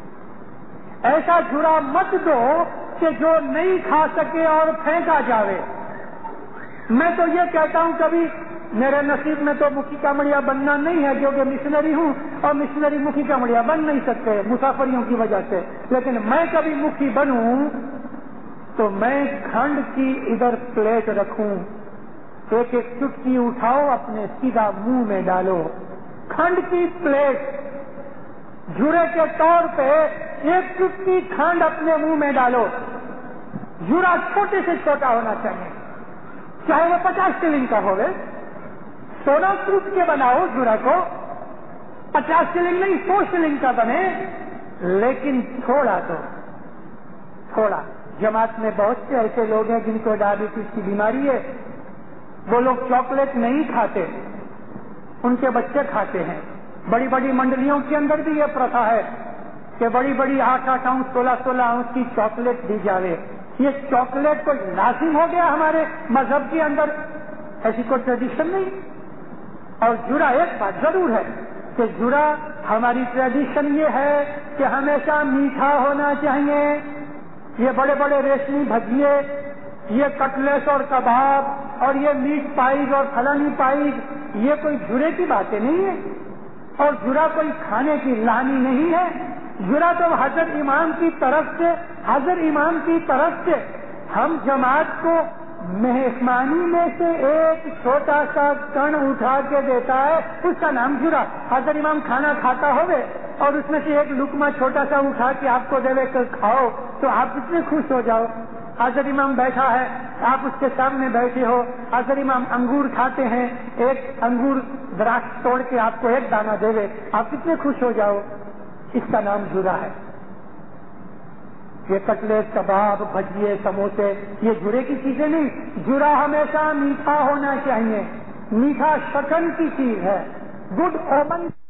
ایسا جھوڑا مت دو کہ جو نہیں کھا سکے اور پھینکا جاوے. میں تو یہ کہتا ہوں, کبھی میرے نصیب میں تو مکھی کامڑیا بننا نہیں ہے کیونکہ مشنری ہوں, اور مشنری مکھی کامڑیا بن نہیں سکتے مسافریوں کی وجہ سے. لیکن میں کبھی مکھی بنوں تو میں کھنڈ کی ادھر پلیٹ رکھوں, ایک ایک چٹکی اٹھاؤ اپنے سیدھا منہ میں ڈالو. کھنڈ کی پلیٹ, جھوڑے کے طور پہ ایک چٹکی کھنڈ اپنے منہ میں ڈالو. جھوڑا چھوٹے سے چھوٹا ہونا چاہیے, چاہے وہ 50 شلنگ کا ہوگے. 16 فروٹ کے بناؤ جھوڑا کو, 50 شلنگ نہیں 100 شلنگ کا بنے, لیکن تھوڑا تو تھوڑا. جماعت میں بہت سے ایسے لوگ ہیں جن کو ڈائبٹیز کی بیماری ہے. وہ لوگ چاکلیٹ نہیں کھاتے, ان کے بچے کھاتے ہیں. بڑی بڑی منڈلیوں کے اندر بھی یہ پرتھا ہے کہ بڑی بڑی 8-8 اونس 16-16 اونس کی چاکلیٹ دی جاوے. یہ چاکلیٹ کو لازم ہو گیا ہمارے مذہب کے اندر, ایسی کوئی ٹریڈیشن نہیں. اور جڑا ایک بات ضرور ہے کہ جڑا ہماری ٹریڈیشن یہ ہے کہ ہمیشہ میٹھا ہونا چاہیے. یہ بڑے بڑے ریشمی بھجیے, یہ کٹلیٹ اور کباب اور یہ میٹ پائز اور پھلانی پائز, یہ کوئی جڑے کی باتیں نہیں ہے. اور جڑا کوئی کھانے کی لانی نہیں ہے. جڑا تو حضرت امام کی طرف سے ہم جماعت کو مہمانی میں سے ایک چھوٹا سا کण اٹھا کے دیتا ہے, اس کا نام جڑا. حضرت امام کھانا کھاتا ہوئے اور اس میں سے ایک لقمہ چھوٹا سا اٹھا کے آپ کو دے کر کھاؤ تو آپ کتنے خوش ہو جاؤ. حضرت امام بیٹھا ہے, آپ اس کے سامنے بیٹھے ہو, حضرت امام انگور کھاتے ہیں, ایک انگور درخت توڑ کے آپ کو ایک دانہ دے, آپ کتنے خوش ہو جاؤ. اس کا نام جڑا ہے. یہ کٹلیٹ, کباب, بھجیے, سموسے, یہ جڑے کی چیزیں نہیں. جڑا ہمیشہ میٹھا ہونا چاہیے. میٹھا شکن کی چیز ہے, گڈ اومن.